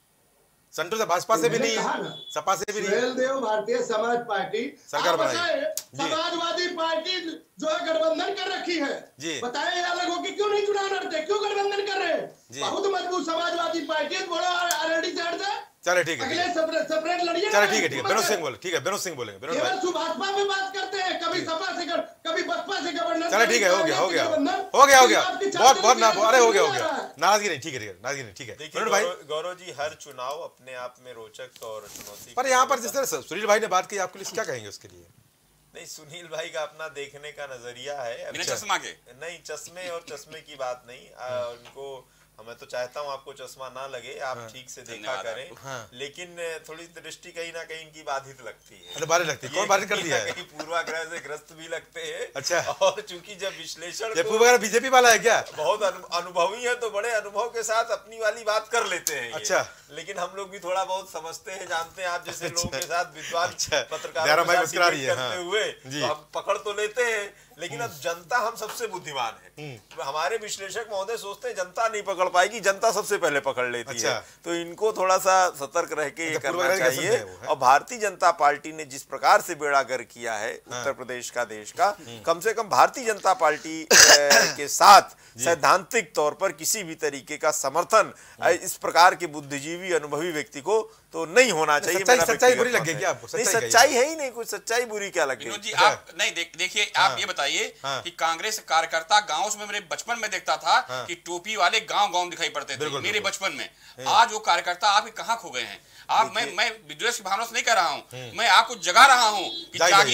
E: संतुष्ट भाजपा से भी नहीं है, सपा से भी नहीं है,
C: सुहेलदेव भारतीय समाज पार्टी
E: सरकार बनाएगी।
C: समाजवादी पार्टी जो है गठबंधन कर रखी है, बताए अलग हो कि क्यों नहीं चुनाव लड़ते, क्यों गठबंधन कर रहे हैं? बहुत मजबूत समाजवादी पार्टी है, बड़ा आरएलडी साइड से।
E: चले ठीक है,
C: अगले सेपरेट सेपरेट लड़िए।
E: चले ठीक है ठीक है, विनोद सिंह बोले, ठीक है विनोद सिंह बोलेंगे, विनोद भाई।
C: भाजपा में बात करते हैं, कभी सपा से कर, कभी बसपा से गवर्नर।
E: चले ठीक है, हो गया हो गया हो गया हो गया बहुत बहुत ना, अरे हो गया हो गया, नाराजगी नहीं, ठीक है ठीक है, नाराजगी नहीं, ठीक है।
H: देखिए भाई गौरव जी, हर चुनाव अपने आप में रोचक और चुनौती,
E: पर यहाँ पर जिस तरह सुनील भाई ने बात की, आपके लिए क्या कहेंगे उसके लिए?
H: नहीं, सुनील भाई का अपना देखने का नजरिया है,
I: बिना चश्मा के
H: नहीं, चश्मे और चश्मे की बात नहीं, उनको मैं तो चाहता हूं आपको चश्मा ना लगे, आप हाँ, ठीक से देखा करें, हाँ, लेकिन थोड़ी दृष्टि कहीं ना कहीं इनकी बाधित लगती है।
E: अरे बाधित लगती है, कौन बाधित कर दिया है?
H: कहीं पूर्वाग्रह से ग्रस्त भी लगते हैं।
E: अच्छा।
H: और चूंकि जब विश्लेषण,
E: पूर्वाग्रह बीजेपी वाला है क्या?
H: बहुत अनुभवी है तो बड़े अनुभव के साथ अपनी वाली बात कर लेते हैं। अच्छा। लेकिन हम लोग भी थोड़ा बहुत समझते हैं, जानते हैं, आप जैसे लोगों के साथ विद्वान पत्रकारों करते हुए हम पकड़ तो लेते हैं, लेकिन अब जनता हम सबसे बुद्धिमान है। हमारे विश्लेषक महोदय सोचते हैं जनता नहीं पकड़ पाएगी, जनता सबसे पहले पकड़ लेती अच्छा। है, तो इनको थोड़ा सा सतर्क रह के ये करना चाहिए। और भारतीय जनता पार्टी ने जिस प्रकार से बेड़ागर किया है हाँ। उत्तर प्रदेश का, देश का, कम से कम भारतीय जनता पार्टी के साथ सैद्धांतिक तौर पर किसी भी तरीके का समर्थन इस प्रकार के बुद्धिजीवी अनुभवी व्यक्ति को तो नहीं होना चाहिए।
E: सच्चाई बुरी लगेगी आपको?
H: नहीं, सच्चाई है ही नहीं, कुछ सच्चाई बुरी क्या लगेगी
I: जी? आप नहीं देखिए, आप ये बताइए कि कांग्रेस कार्यकर्ता गांव में, मेरे बचपन में देखता था कि टोपी वाले गांव गांव दिखाई पड़ते थे मेरे बचपन में। आज वो कार्यकर्ता आप कहाँ खो गए हैं? आप मैं मैं विद्वेष की भावना से नहीं कह रहा हूँ, मैं आपको जगा रहा हूँ कि जागिए,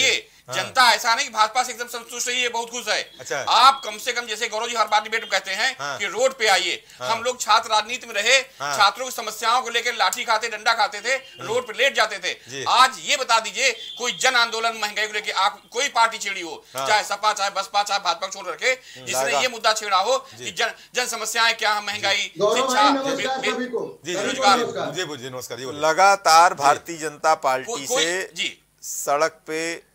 I: जनता ऐसा नहीं कि भाजपा से एकदम संतुष्ट रही है, बहुत खुश है।
E: अच्छा।
I: आप कम से कम जैसे गौरव जी हर बार डिबेट में कहते हैं
E: हाँ।
I: कि रोड पे आइए।
E: हाँ।
I: हम लोग छात्र राजनीति में रहे,
E: हाँ।
I: छात्रों की समस्याओं को लेकर लाठी खाते, डंडा खाते थे, रोड पे लेट जाते थे। आज ये बता दीजिए कोई जन आंदोलन महंगाई को लेकर आप कोई पार्टी छेड़ी हो, चाहे सपा, चाहे बसपा, चाहे भाजपा छोड़ रखे, जिसने ये मुद्दा छेड़ा हो कि जन जन समस्याएं क्या, महंगाई, शिक्षा, बेरोजगार।
H: लगातार भारतीय जनता पार्टी से सड़क पे,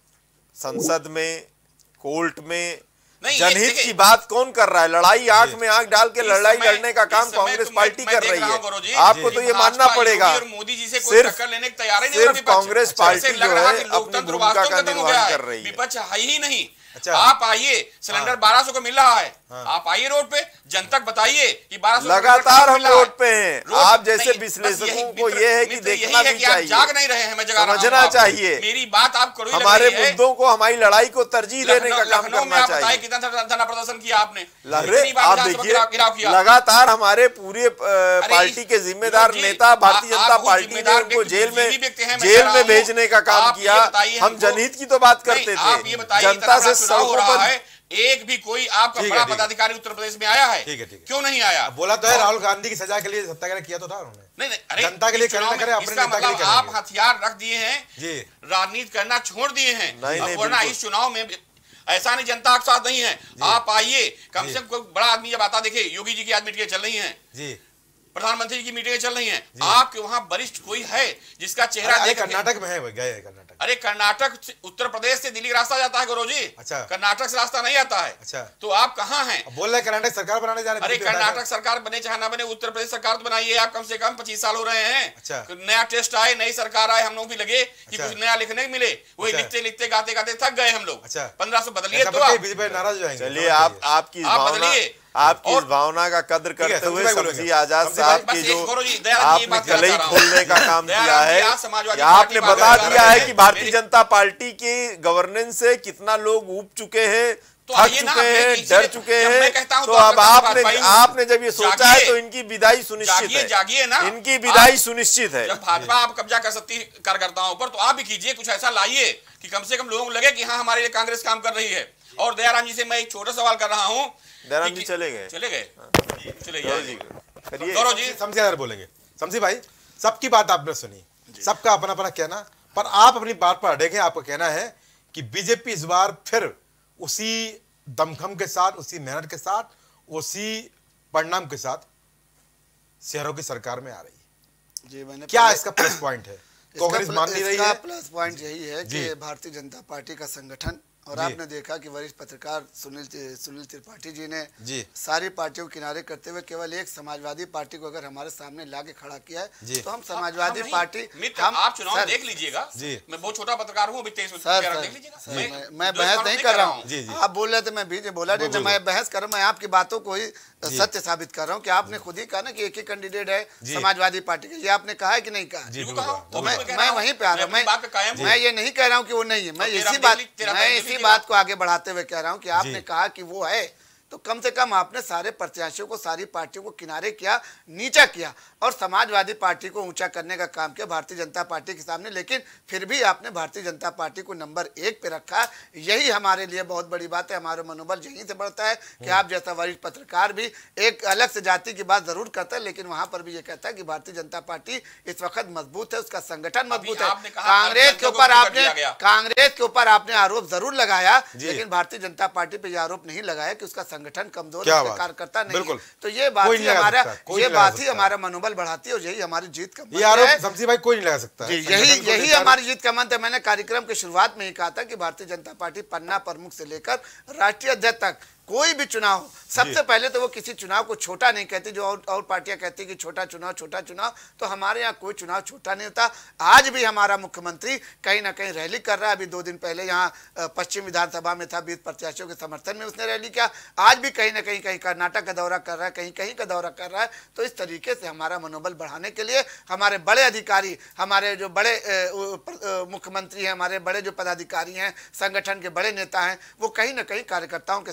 H: संसद में, कोर्ट में जनहित की बात कौन कर रहा है? लड़ाई आंख में आंख डाल के लड़ाई लड़ने का काम कांग्रेस पार्टी कर रही है। आपको तो ये मानना पड़ेगा,
I: मोदी जी से कोई टक्कर लेने को तैयार ही नहीं हो रहा।
H: कांग्रेस पार्टी जो है अपनी भूमिका का निर्वहन कर रही है।
I: विपक्ष है ही नहीं। आप आइए, सिलेंडर बारह सौ को मिल रहा है, आप आइए रोड पे, जनता बताइए कि बारह सौ
H: लगातार हम रोड पे हैं। आप जैसे विश्लेषकों को ये है कि देखना भी चाहिए,
I: जाग नहीं रहे हैं, मैं जगा
H: समझना चाहिए।
I: मेरी बात आप करो,
H: हमारे मुद्दों को, हमारी लड़ाई को तरजीह देने का काम करना चाहिए।
I: कितना धरना प्रदर्शन किया आपने?
H: आप देखिए, लगातार हमारे पूरे पार्टी के जिम्मेदार नेता भारतीय जनता पार्टी ने उनको जेल में जेल में भेजने का काम किया। हम जनहित की तो बात करते थे, जनता से
I: हो रहा है। एक भी कोई आपका बड़ा पदाधिकारी उत्तर प्रदेश में आया है? ठीक है, ठीक है। क्यों नहीं आया?
E: बोला तो है राहुल गांधी की सजा के लिए सत्याग्रह किया तो था उन्होंने।
I: नहीं नहीं, अरे
E: जनता के लिए करना करे, अपने नेता के लिए
I: मतलब आप हथियार रख दिए हैं जी, राजनीति करना छोड़ दिए हैं। वरना इस चुनाव में ऐसा नहीं जनता आपके साथ नहीं है। आप आइए, कम से कम कोई बड़ा आदमी जब आता, देखिए योगी जी की आज मीटिंगें चल रही हैं जी, प्रधानमंत्री की मीटिंगें चल रही हैं, आपके वहां वरिष्ठ कोई है जिसका चेहरा देख?
E: कर्नाटक में है, गए कर्नाटक।
I: अरे कर्नाटक, उत्तर प्रदेश से दिल्ली का रास्ता जाता है गौरव जी। अच्छा। कर्नाटक से रास्ता नहीं आता है। अच्छा। तो आप कहाँ हैं?
E: बोल रहे कर्नाटक सरकार बनाने जा रहे हैं।
I: अरे कर्नाटक सरकार बने चाहे ना बने, उत्तर प्रदेश सरकार तो बनाइए। आप कम से कम पच्चीस साल हो रहे हैं। अच्छा। नया टेस्ट आए, नई सरकार आए, हम लोग भी लगे कि कुछ नया लिखने को मिले, वही लिखते लिखते गाते गाते थक गए हम लोग। अच्छा। पंद्रह सौ बदलिए तो
E: नाराज हो जाएंगे।
H: चलिए, आप आपकी बदलिए, आपकी इस भावना का कद्र करते हुए समझी आजाद साहब की जो आपने कलई खोलने का काम किया है, आपने बता दिया है कि भारतीय जनता पार्टी की गवर्नेंस से कितना लोग ऊब चुके हैं, थक चुके हैं, डर चुके हैं। तो अब आपने आपने जब ये सोचा है तो इनकी विदाई सुनिश्चित है।
I: जागिए ना,
H: इनकी विदाई सुनिश्चित है।
I: जब भाजपा आप कब्जा कर सकती है कार्यकर्ताओं पर, तो आप भी कीजिए, कुछ ऐसा लाइए कि कम से कम लोगों को लगे कि हाँ हमारे लिए कांग्रेस काम कर रही है। और दयाराम जी से मैं एक छोटा सवाल कर रहा हूँ।
H: दयाराम जी चले गए
I: चले गए चले
E: गए गौरव जी शमसी यार बोलेंगे। शमसी भाई, सबकी बात आपने सुनी, सबका अपना अपना कहना, पर आप अपनी बात पर अड़े हैं। आपका कहना है कि बीजेपी इस बार फिर उसी दमखम के साथ, उसी मेहनत के साथ, उसी परिणाम के साथ शहरों की सरकार में आ रही है।
D: जी, मैंने
E: क्या इसका प्लस पॉइंट है? कांग्रेस मान नहीं रही है।
D: प्लस पॉइंट यही है कि भारतीय जनता पार्टी का संगठन, और आपने देखा कि वरिष्ठ पत्रकार सुनील सुनील त्रिपाठी जी ने जी सारी पार्टियों को किनारे करते हुए केवल एक समाजवादी पार्टी को अगर हमारे सामने लाके खड़ा किया है, तो हम समाजवादी हम पार्टी
I: हम आप चुनाव देख लीजिएगा। मैं बहुत छोटा पत्रकार हूँ,
D: मैं बहस नहीं कर रहा हूँ। आप बोल रहे थे, मैं बीच बोला नहीं, मैं बहस कर रहा हूँ। मैं आपकी बातों को ही सत्य साबित कर रहा हूँ कि आपने खुद ही कहा ना कि एक ही कैंडिडेट है समाजवादी पार्टी का। ये आपने कहा है कि नहीं कहा? मैं वहीं पे आ रहा हूँ। मैं ये नहीं कह रहा हूँ कि वो नहीं है, मैं इसी बात मैं इसी बात को आगे बढ़ाते हुए कह रहा हूं कि आपने कहा कि वो है, तो कम से कम आपने सारे प्रत्याशियों को, सारी पार्टियों को किनारे किया, नीचा किया, और समाजवादी पार्टी को ऊंचा करने का काम किया भारतीय जनता पार्टी के सामने। लेकिन फिर भी आपने भारतीय जनता पार्टी को नंबर एक पे रखा। यही हमारे लिए बहुत बड़ी बात है। हमारा मनोबल यहीं से बढ़ता है कि आप जैसा वरिष्ठ पत्रकार भी एक अलग से जाति की बात जरूर करता है, लेकिन वहां पर भी ये कहता है कि भारतीय जनता पार्टी इस वक्त मजबूत है, उसका संगठन मजबूत है। कांग्रेस के ऊपर आपने कांग्रेस के ऊपर आपने आरोप जरूर लगाया, लेकिन भारतीय जनता पार्टी पे आरोप नहीं लगाया कि उसका संगठन कमजोर कार्यकर्ता नहीं है। तो ये बात ही हमारा ये बात ही हमारा मनोबल बढ़ाती है, और यही हमारी जीत का मंत्र है।
E: शमसी भाई कोई नहीं लगा सकता,
D: यही यही हमारी जीत का मंत्र है। मैंने कार्यक्रम की शुरुआत में ही कहा था कि भारतीय जनता पार्टी पन्ना प्रमुख से लेकर राष्ट्रीय अध्यक्ष तक कोई भी चुनाव हो, सबसे पहले तो वो किसी चुनाव को छोटा नहीं कहती। जो और, और पार्टियां कहती कि छोटा चुनाव छोटा चुनाव, तो हमारे यहाँ कोई चुनाव छोटा नहीं होता। आज भी हमारा मुख्यमंत्री कहीं ना कहीं रैली कर रहा है। अभी दो दिन पहले यहाँ पश्चिम विधानसभा में था, बीस प्रत्याशियों के समर्थन में उसने रैली किया। आज भी कहीं ना कहीं कहीं कर्नाटक का दौरा कर रहा है, कहीं कहीं का दौरा कर रहा है। तो इस तरीके से हमारा मनोबल बढ़ाने के लिए हमारे बड़े अधिकारी, हमारे जो बड़े मुख्यमंत्री हैं, हमारे बड़े जो पदाधिकारी हैं, संगठन के बड़े नेता हैं, वो कहीं ना कहीं कार्यकर्ताओं के साथ उनका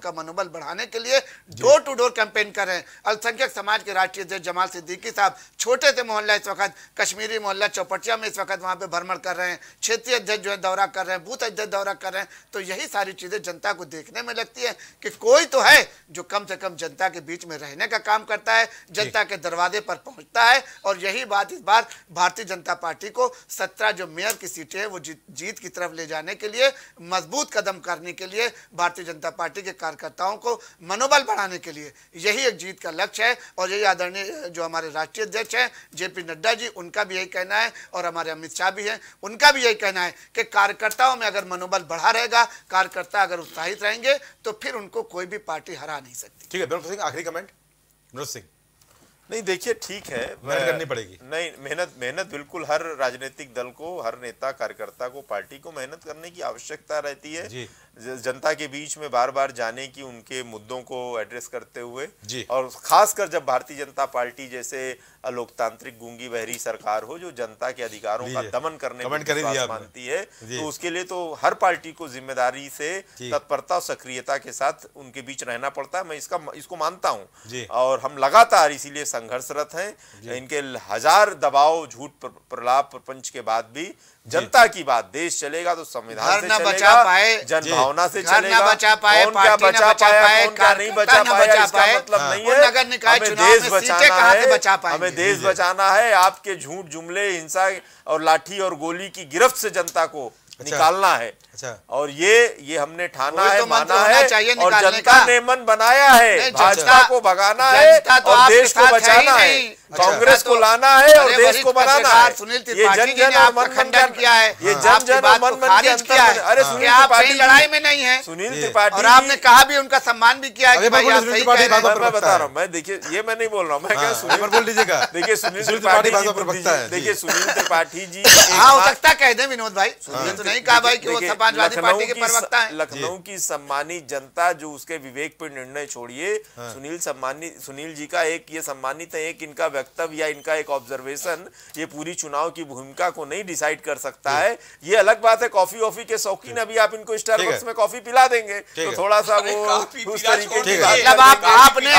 D: उनका मनोबल बढ़ाने के लिए डोर टू डोर कैंपेन कर रहे हैं। अल्पसंख्यक समाज के राष्ट्रीय अध्यक्ष जमाल सिद्दीकी साहब छोटे से मोहल्ला इस वक्त कश्मीरी मोहल्ला चौपटिया में इस वक्त वहाँ पे भ्रमण कर रहे हैं, क्षेत्रीय अध्यक्ष जो है दौरा कर रहे हैं, बूथ अध्यक्ष दौरा कर रहे हैं। तो यही सारी चीजें जनता को देखने में लगती है कि कोई तो है जो कम से कम जनता के बीच में रहने का काम करता है, जनता के दरवाजे पर पहुंचता है। और यही बात इस बार भारतीय जनता पार्टी को सत्रह जो मेयर की सीटें हैं वो जीत, जीत की तरफ ले जाने के लिए, मजबूत कदम करने के लिए, भारतीय जनता पार्टी के कार्यकर्ताओं को मनोबल बढ़ाने के लिए यही एक जीत का लक्ष्य है। और यही आदरणीय जो हमारे राष्ट्रीय अध्यक्ष हैं जेपी नड्डा जी, उनका भी यही कहना है, और हमारे अमित शाह भी हैं, उनका भी यही कहना है कि कार्यकर्ताओं में अगर मनोबल बढ़ा रहेगा, कार्यकर्ता अगर उत्साहित रहेंगे तो फिर उनको कोई भी पार्टी हरा नहीं सकती।
E: ठीक है बिल्कुल सिंह, आखिरी कमेंट मनोज सिंह।
H: नहीं देखिए ठीक है,
E: मेहनत करनी पड़ेगी।
H: नहीं मेहनत मेहनत बिल्कुल हर राजनीतिक दल को, हर नेता कार्यकर्ता को, पार्टी को मेहनत करने की आवश्यकता रहती है
E: जी।
H: जनता के बीच में बार बार जाने की, उनके मुद्दों को एड्रेस करते हुए
E: जी।
H: और खासकर जब भारतीय जनता पार्टी जैसे अलोकतांत्रिक गूंगी बहरी सरकार हो जो जनता के अधिकारों का दमन करने में विश्वास मानती है, तो उसके लिए तो हर पार्टी को जिम्मेदारी से तत्परता और सक्रियता के साथ उनके बीच रहना पड़ता है। मैं इसका इसको मानता हूँ और हम लगातार इसीलिए संघर्षरत हैं। इनके हजार दबाव, झूठ, प्रलाप, प्रपंच के बाद भी जनता की बात, देश चलेगा तो संविधान से चलेगा, जन भावना से चलेगा।
D: बचा पाए,
H: कौन क्या बचा पाया, कौन क्या नहीं बचा पाया, इसका मतलब नहीं है। हमें देश बचाना है, हमें देश बचाना है। आपके झूठ, जुमले, हिंसा और लाठी और गोली की गिरफ्त से जनता को निकालना है।
E: अच्छा।
H: और ये ये हमने ठाना है,
D: तो
H: माना
D: है
H: और जनता ने मन बनाया है। भाजपा को भगाना है
D: तो
H: और देश को बचाना है, कांग्रेस को लाना है और देश को बनाना है। ये जन जन और मन खंडन किया है, ये जन जन और मन मन के अंतर है। अरे सुनील त्रिपाठी
D: लड़ाई में नहीं है,
H: सुनील त्रिपाठी,
D: और आपने कहा भी उनका सम्मान भी किया है।
E: मैं
H: बता रहा हूँ, मैं देखिए ये मैं नहीं बोल रहा हूँ, मैं क्या सुनील
E: बोल लीजिएगा।
H: देखिए सुनील त्रिपाठी, देखिए सुनील त्रिपाठी जी
D: हाँ हो सकता कह दे विनोद भाई, सुनील तो नहीं कहा भाई कि वो समाजवादी पार्टी के प्रवक्ता है।
H: लखनऊ की सम्मानित जनता जो उसके विवेक पर निर्णय छोड़िए, सुनील सम्मानित सुनील जी का एक ये सम्मानित है, एक इनका वक्तव्य या इनका एक ऑब्जर्वेशन ये पूरी चुनाव की भूमिका को नहीं डिसाइड कर सकता है। ये अलग बात है, कॉफी वॉफी के शौकीन अभी आप इनको स्टारबक्स में कॉफी पिला देंगे तो थोड़ा सा वो उस तरीके की
D: मतलब आप आपने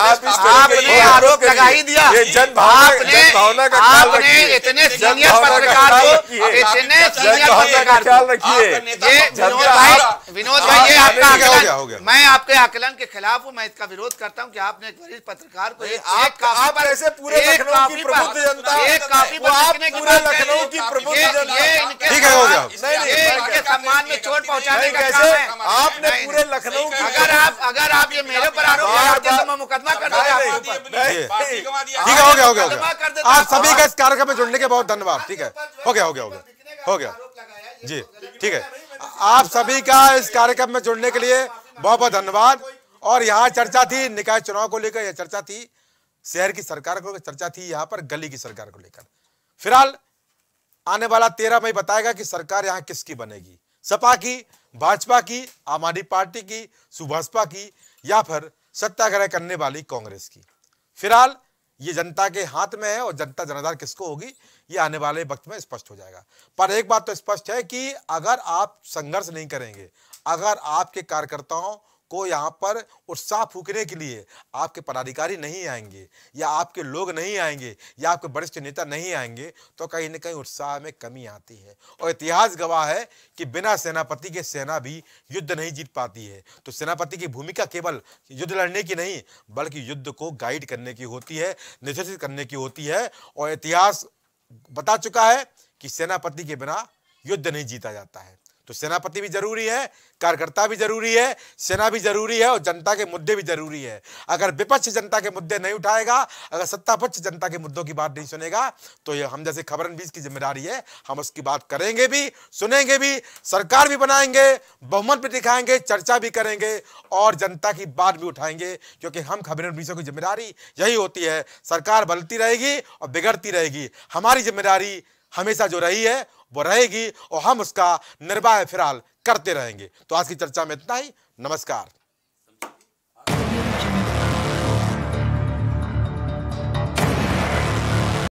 D: आपने आरोप लगा ही दिया।
H: ये जन भावना का ख्याल रखिए,
D: इतने सीनियर पत्रकार को, इतने सीनियर पत्रकार
H: ख्याल रखिए।
D: विनोद भाई, विनोद भाई ये आपका आकलन, मैं आपके आकलन के खिलाफ हूँ, मैं इसका विरोध करता हूँ कि आपने एक वरिष्ठ पत्रकार को एक
H: आप ऐसे पूरे लखनऊ की प्रबुद्ध जनता,
D: एक काफी
H: वो आप पूरे लखनऊ की प्रबुद्ध जनता,
D: ठीक है हो गया, ये इनके सम्मान में चोट पहुंचाने का काम है।
H: आपने पूरे लखनऊ की,
D: अगर आप अगर आप ये मेरे पर आरोप लगाते हैं तो मैं मुकदमा कर दूंगा।
E: ठीक है हो गया हो गया हो गया। आप सभी का इस कार्यक्रम में जुड़ने के बहुत धन्यवाद। ठीक है हो गया हो गया हो गया हो गया जी ठीक है। आप सभी का इस कार्यक्रम में जुड़ने के लिए बहुत बहुत धन्यवाद। और यहाँ चर्चा थी निकाय चुनाव को लेकर, यह चर्चा थी शहर की सरकार को, चर्चा थी यहाँ पर गली की सरकार को लेकर। फिलहाल आने वाला तेरह मई बताएगा कि सरकार यहाँ किसकी बनेगी, सपा की, भाजपा की, आम आदमी पार्टी की, सुभाषपा की, या फिर सत्याग्रह करने वाली कांग्रेस की। फिलहाल ये जनता के हाथ में है और जनता जनाधार किसको होगी ये आने वाले वक्त में स्पष्ट हो जाएगा। पर एक बात तो स्पष्ट है कि अगर आप संघर्ष नहीं करेंगे, अगर आपके कार्यकर्ताओं को यहाँ पर उत्साह फूकने के लिए आपके पदाधिकारी नहीं आएंगे या आपके लोग नहीं आएंगे या आपके वरिष्ठ नेता नहीं आएंगे तो कहीं ना कहीं उत्साह में कमी आती है। और इतिहास गवाह है कि बिना सेनापति के सेना भी युद्ध नहीं जीत पाती है। तो सेनापति की भूमिका केवल युद्ध लड़ने की नहीं बल्कि युद्ध को गाइड करने की होती है, निर्देशित करने की होती है। और इतिहास बता चुका है कि सेनापति के बिना युद्ध नहीं जीता जाता है। तो सेनापति भी जरूरी है, कार्यकर्ता भी जरूरी है, सेना भी जरूरी है और जनता के मुद्दे भी जरूरी है। अगर विपक्ष जनता के मुद्दे नहीं उठाएगा, अगर सत्ता पक्ष जनता के मुद्दों की बात नहीं सुनेगा तो ये हम जैसे खबरन बीस की जिम्मेदारी है, हम उसकी बात करेंगे भी, सुनेंगे भी, सरकार भी बनाएंगे, बहुमत भी दिखाएंगे, चर्चा भी करेंगे और जनता की बात भी उठाएंगे। क्योंकि हम खबरन बीसों की जिम्मेदारी यही होती है, सरकार बनती रहेगी और बिगड़ती रहेगी। हमारी जिम्मेदारी हमेशा जो रही है वो रहेगी और हम उसका निर्वाह फिलहाल करते रहेंगे। तो आज की चर्चा में इतना ही। नमस्कार।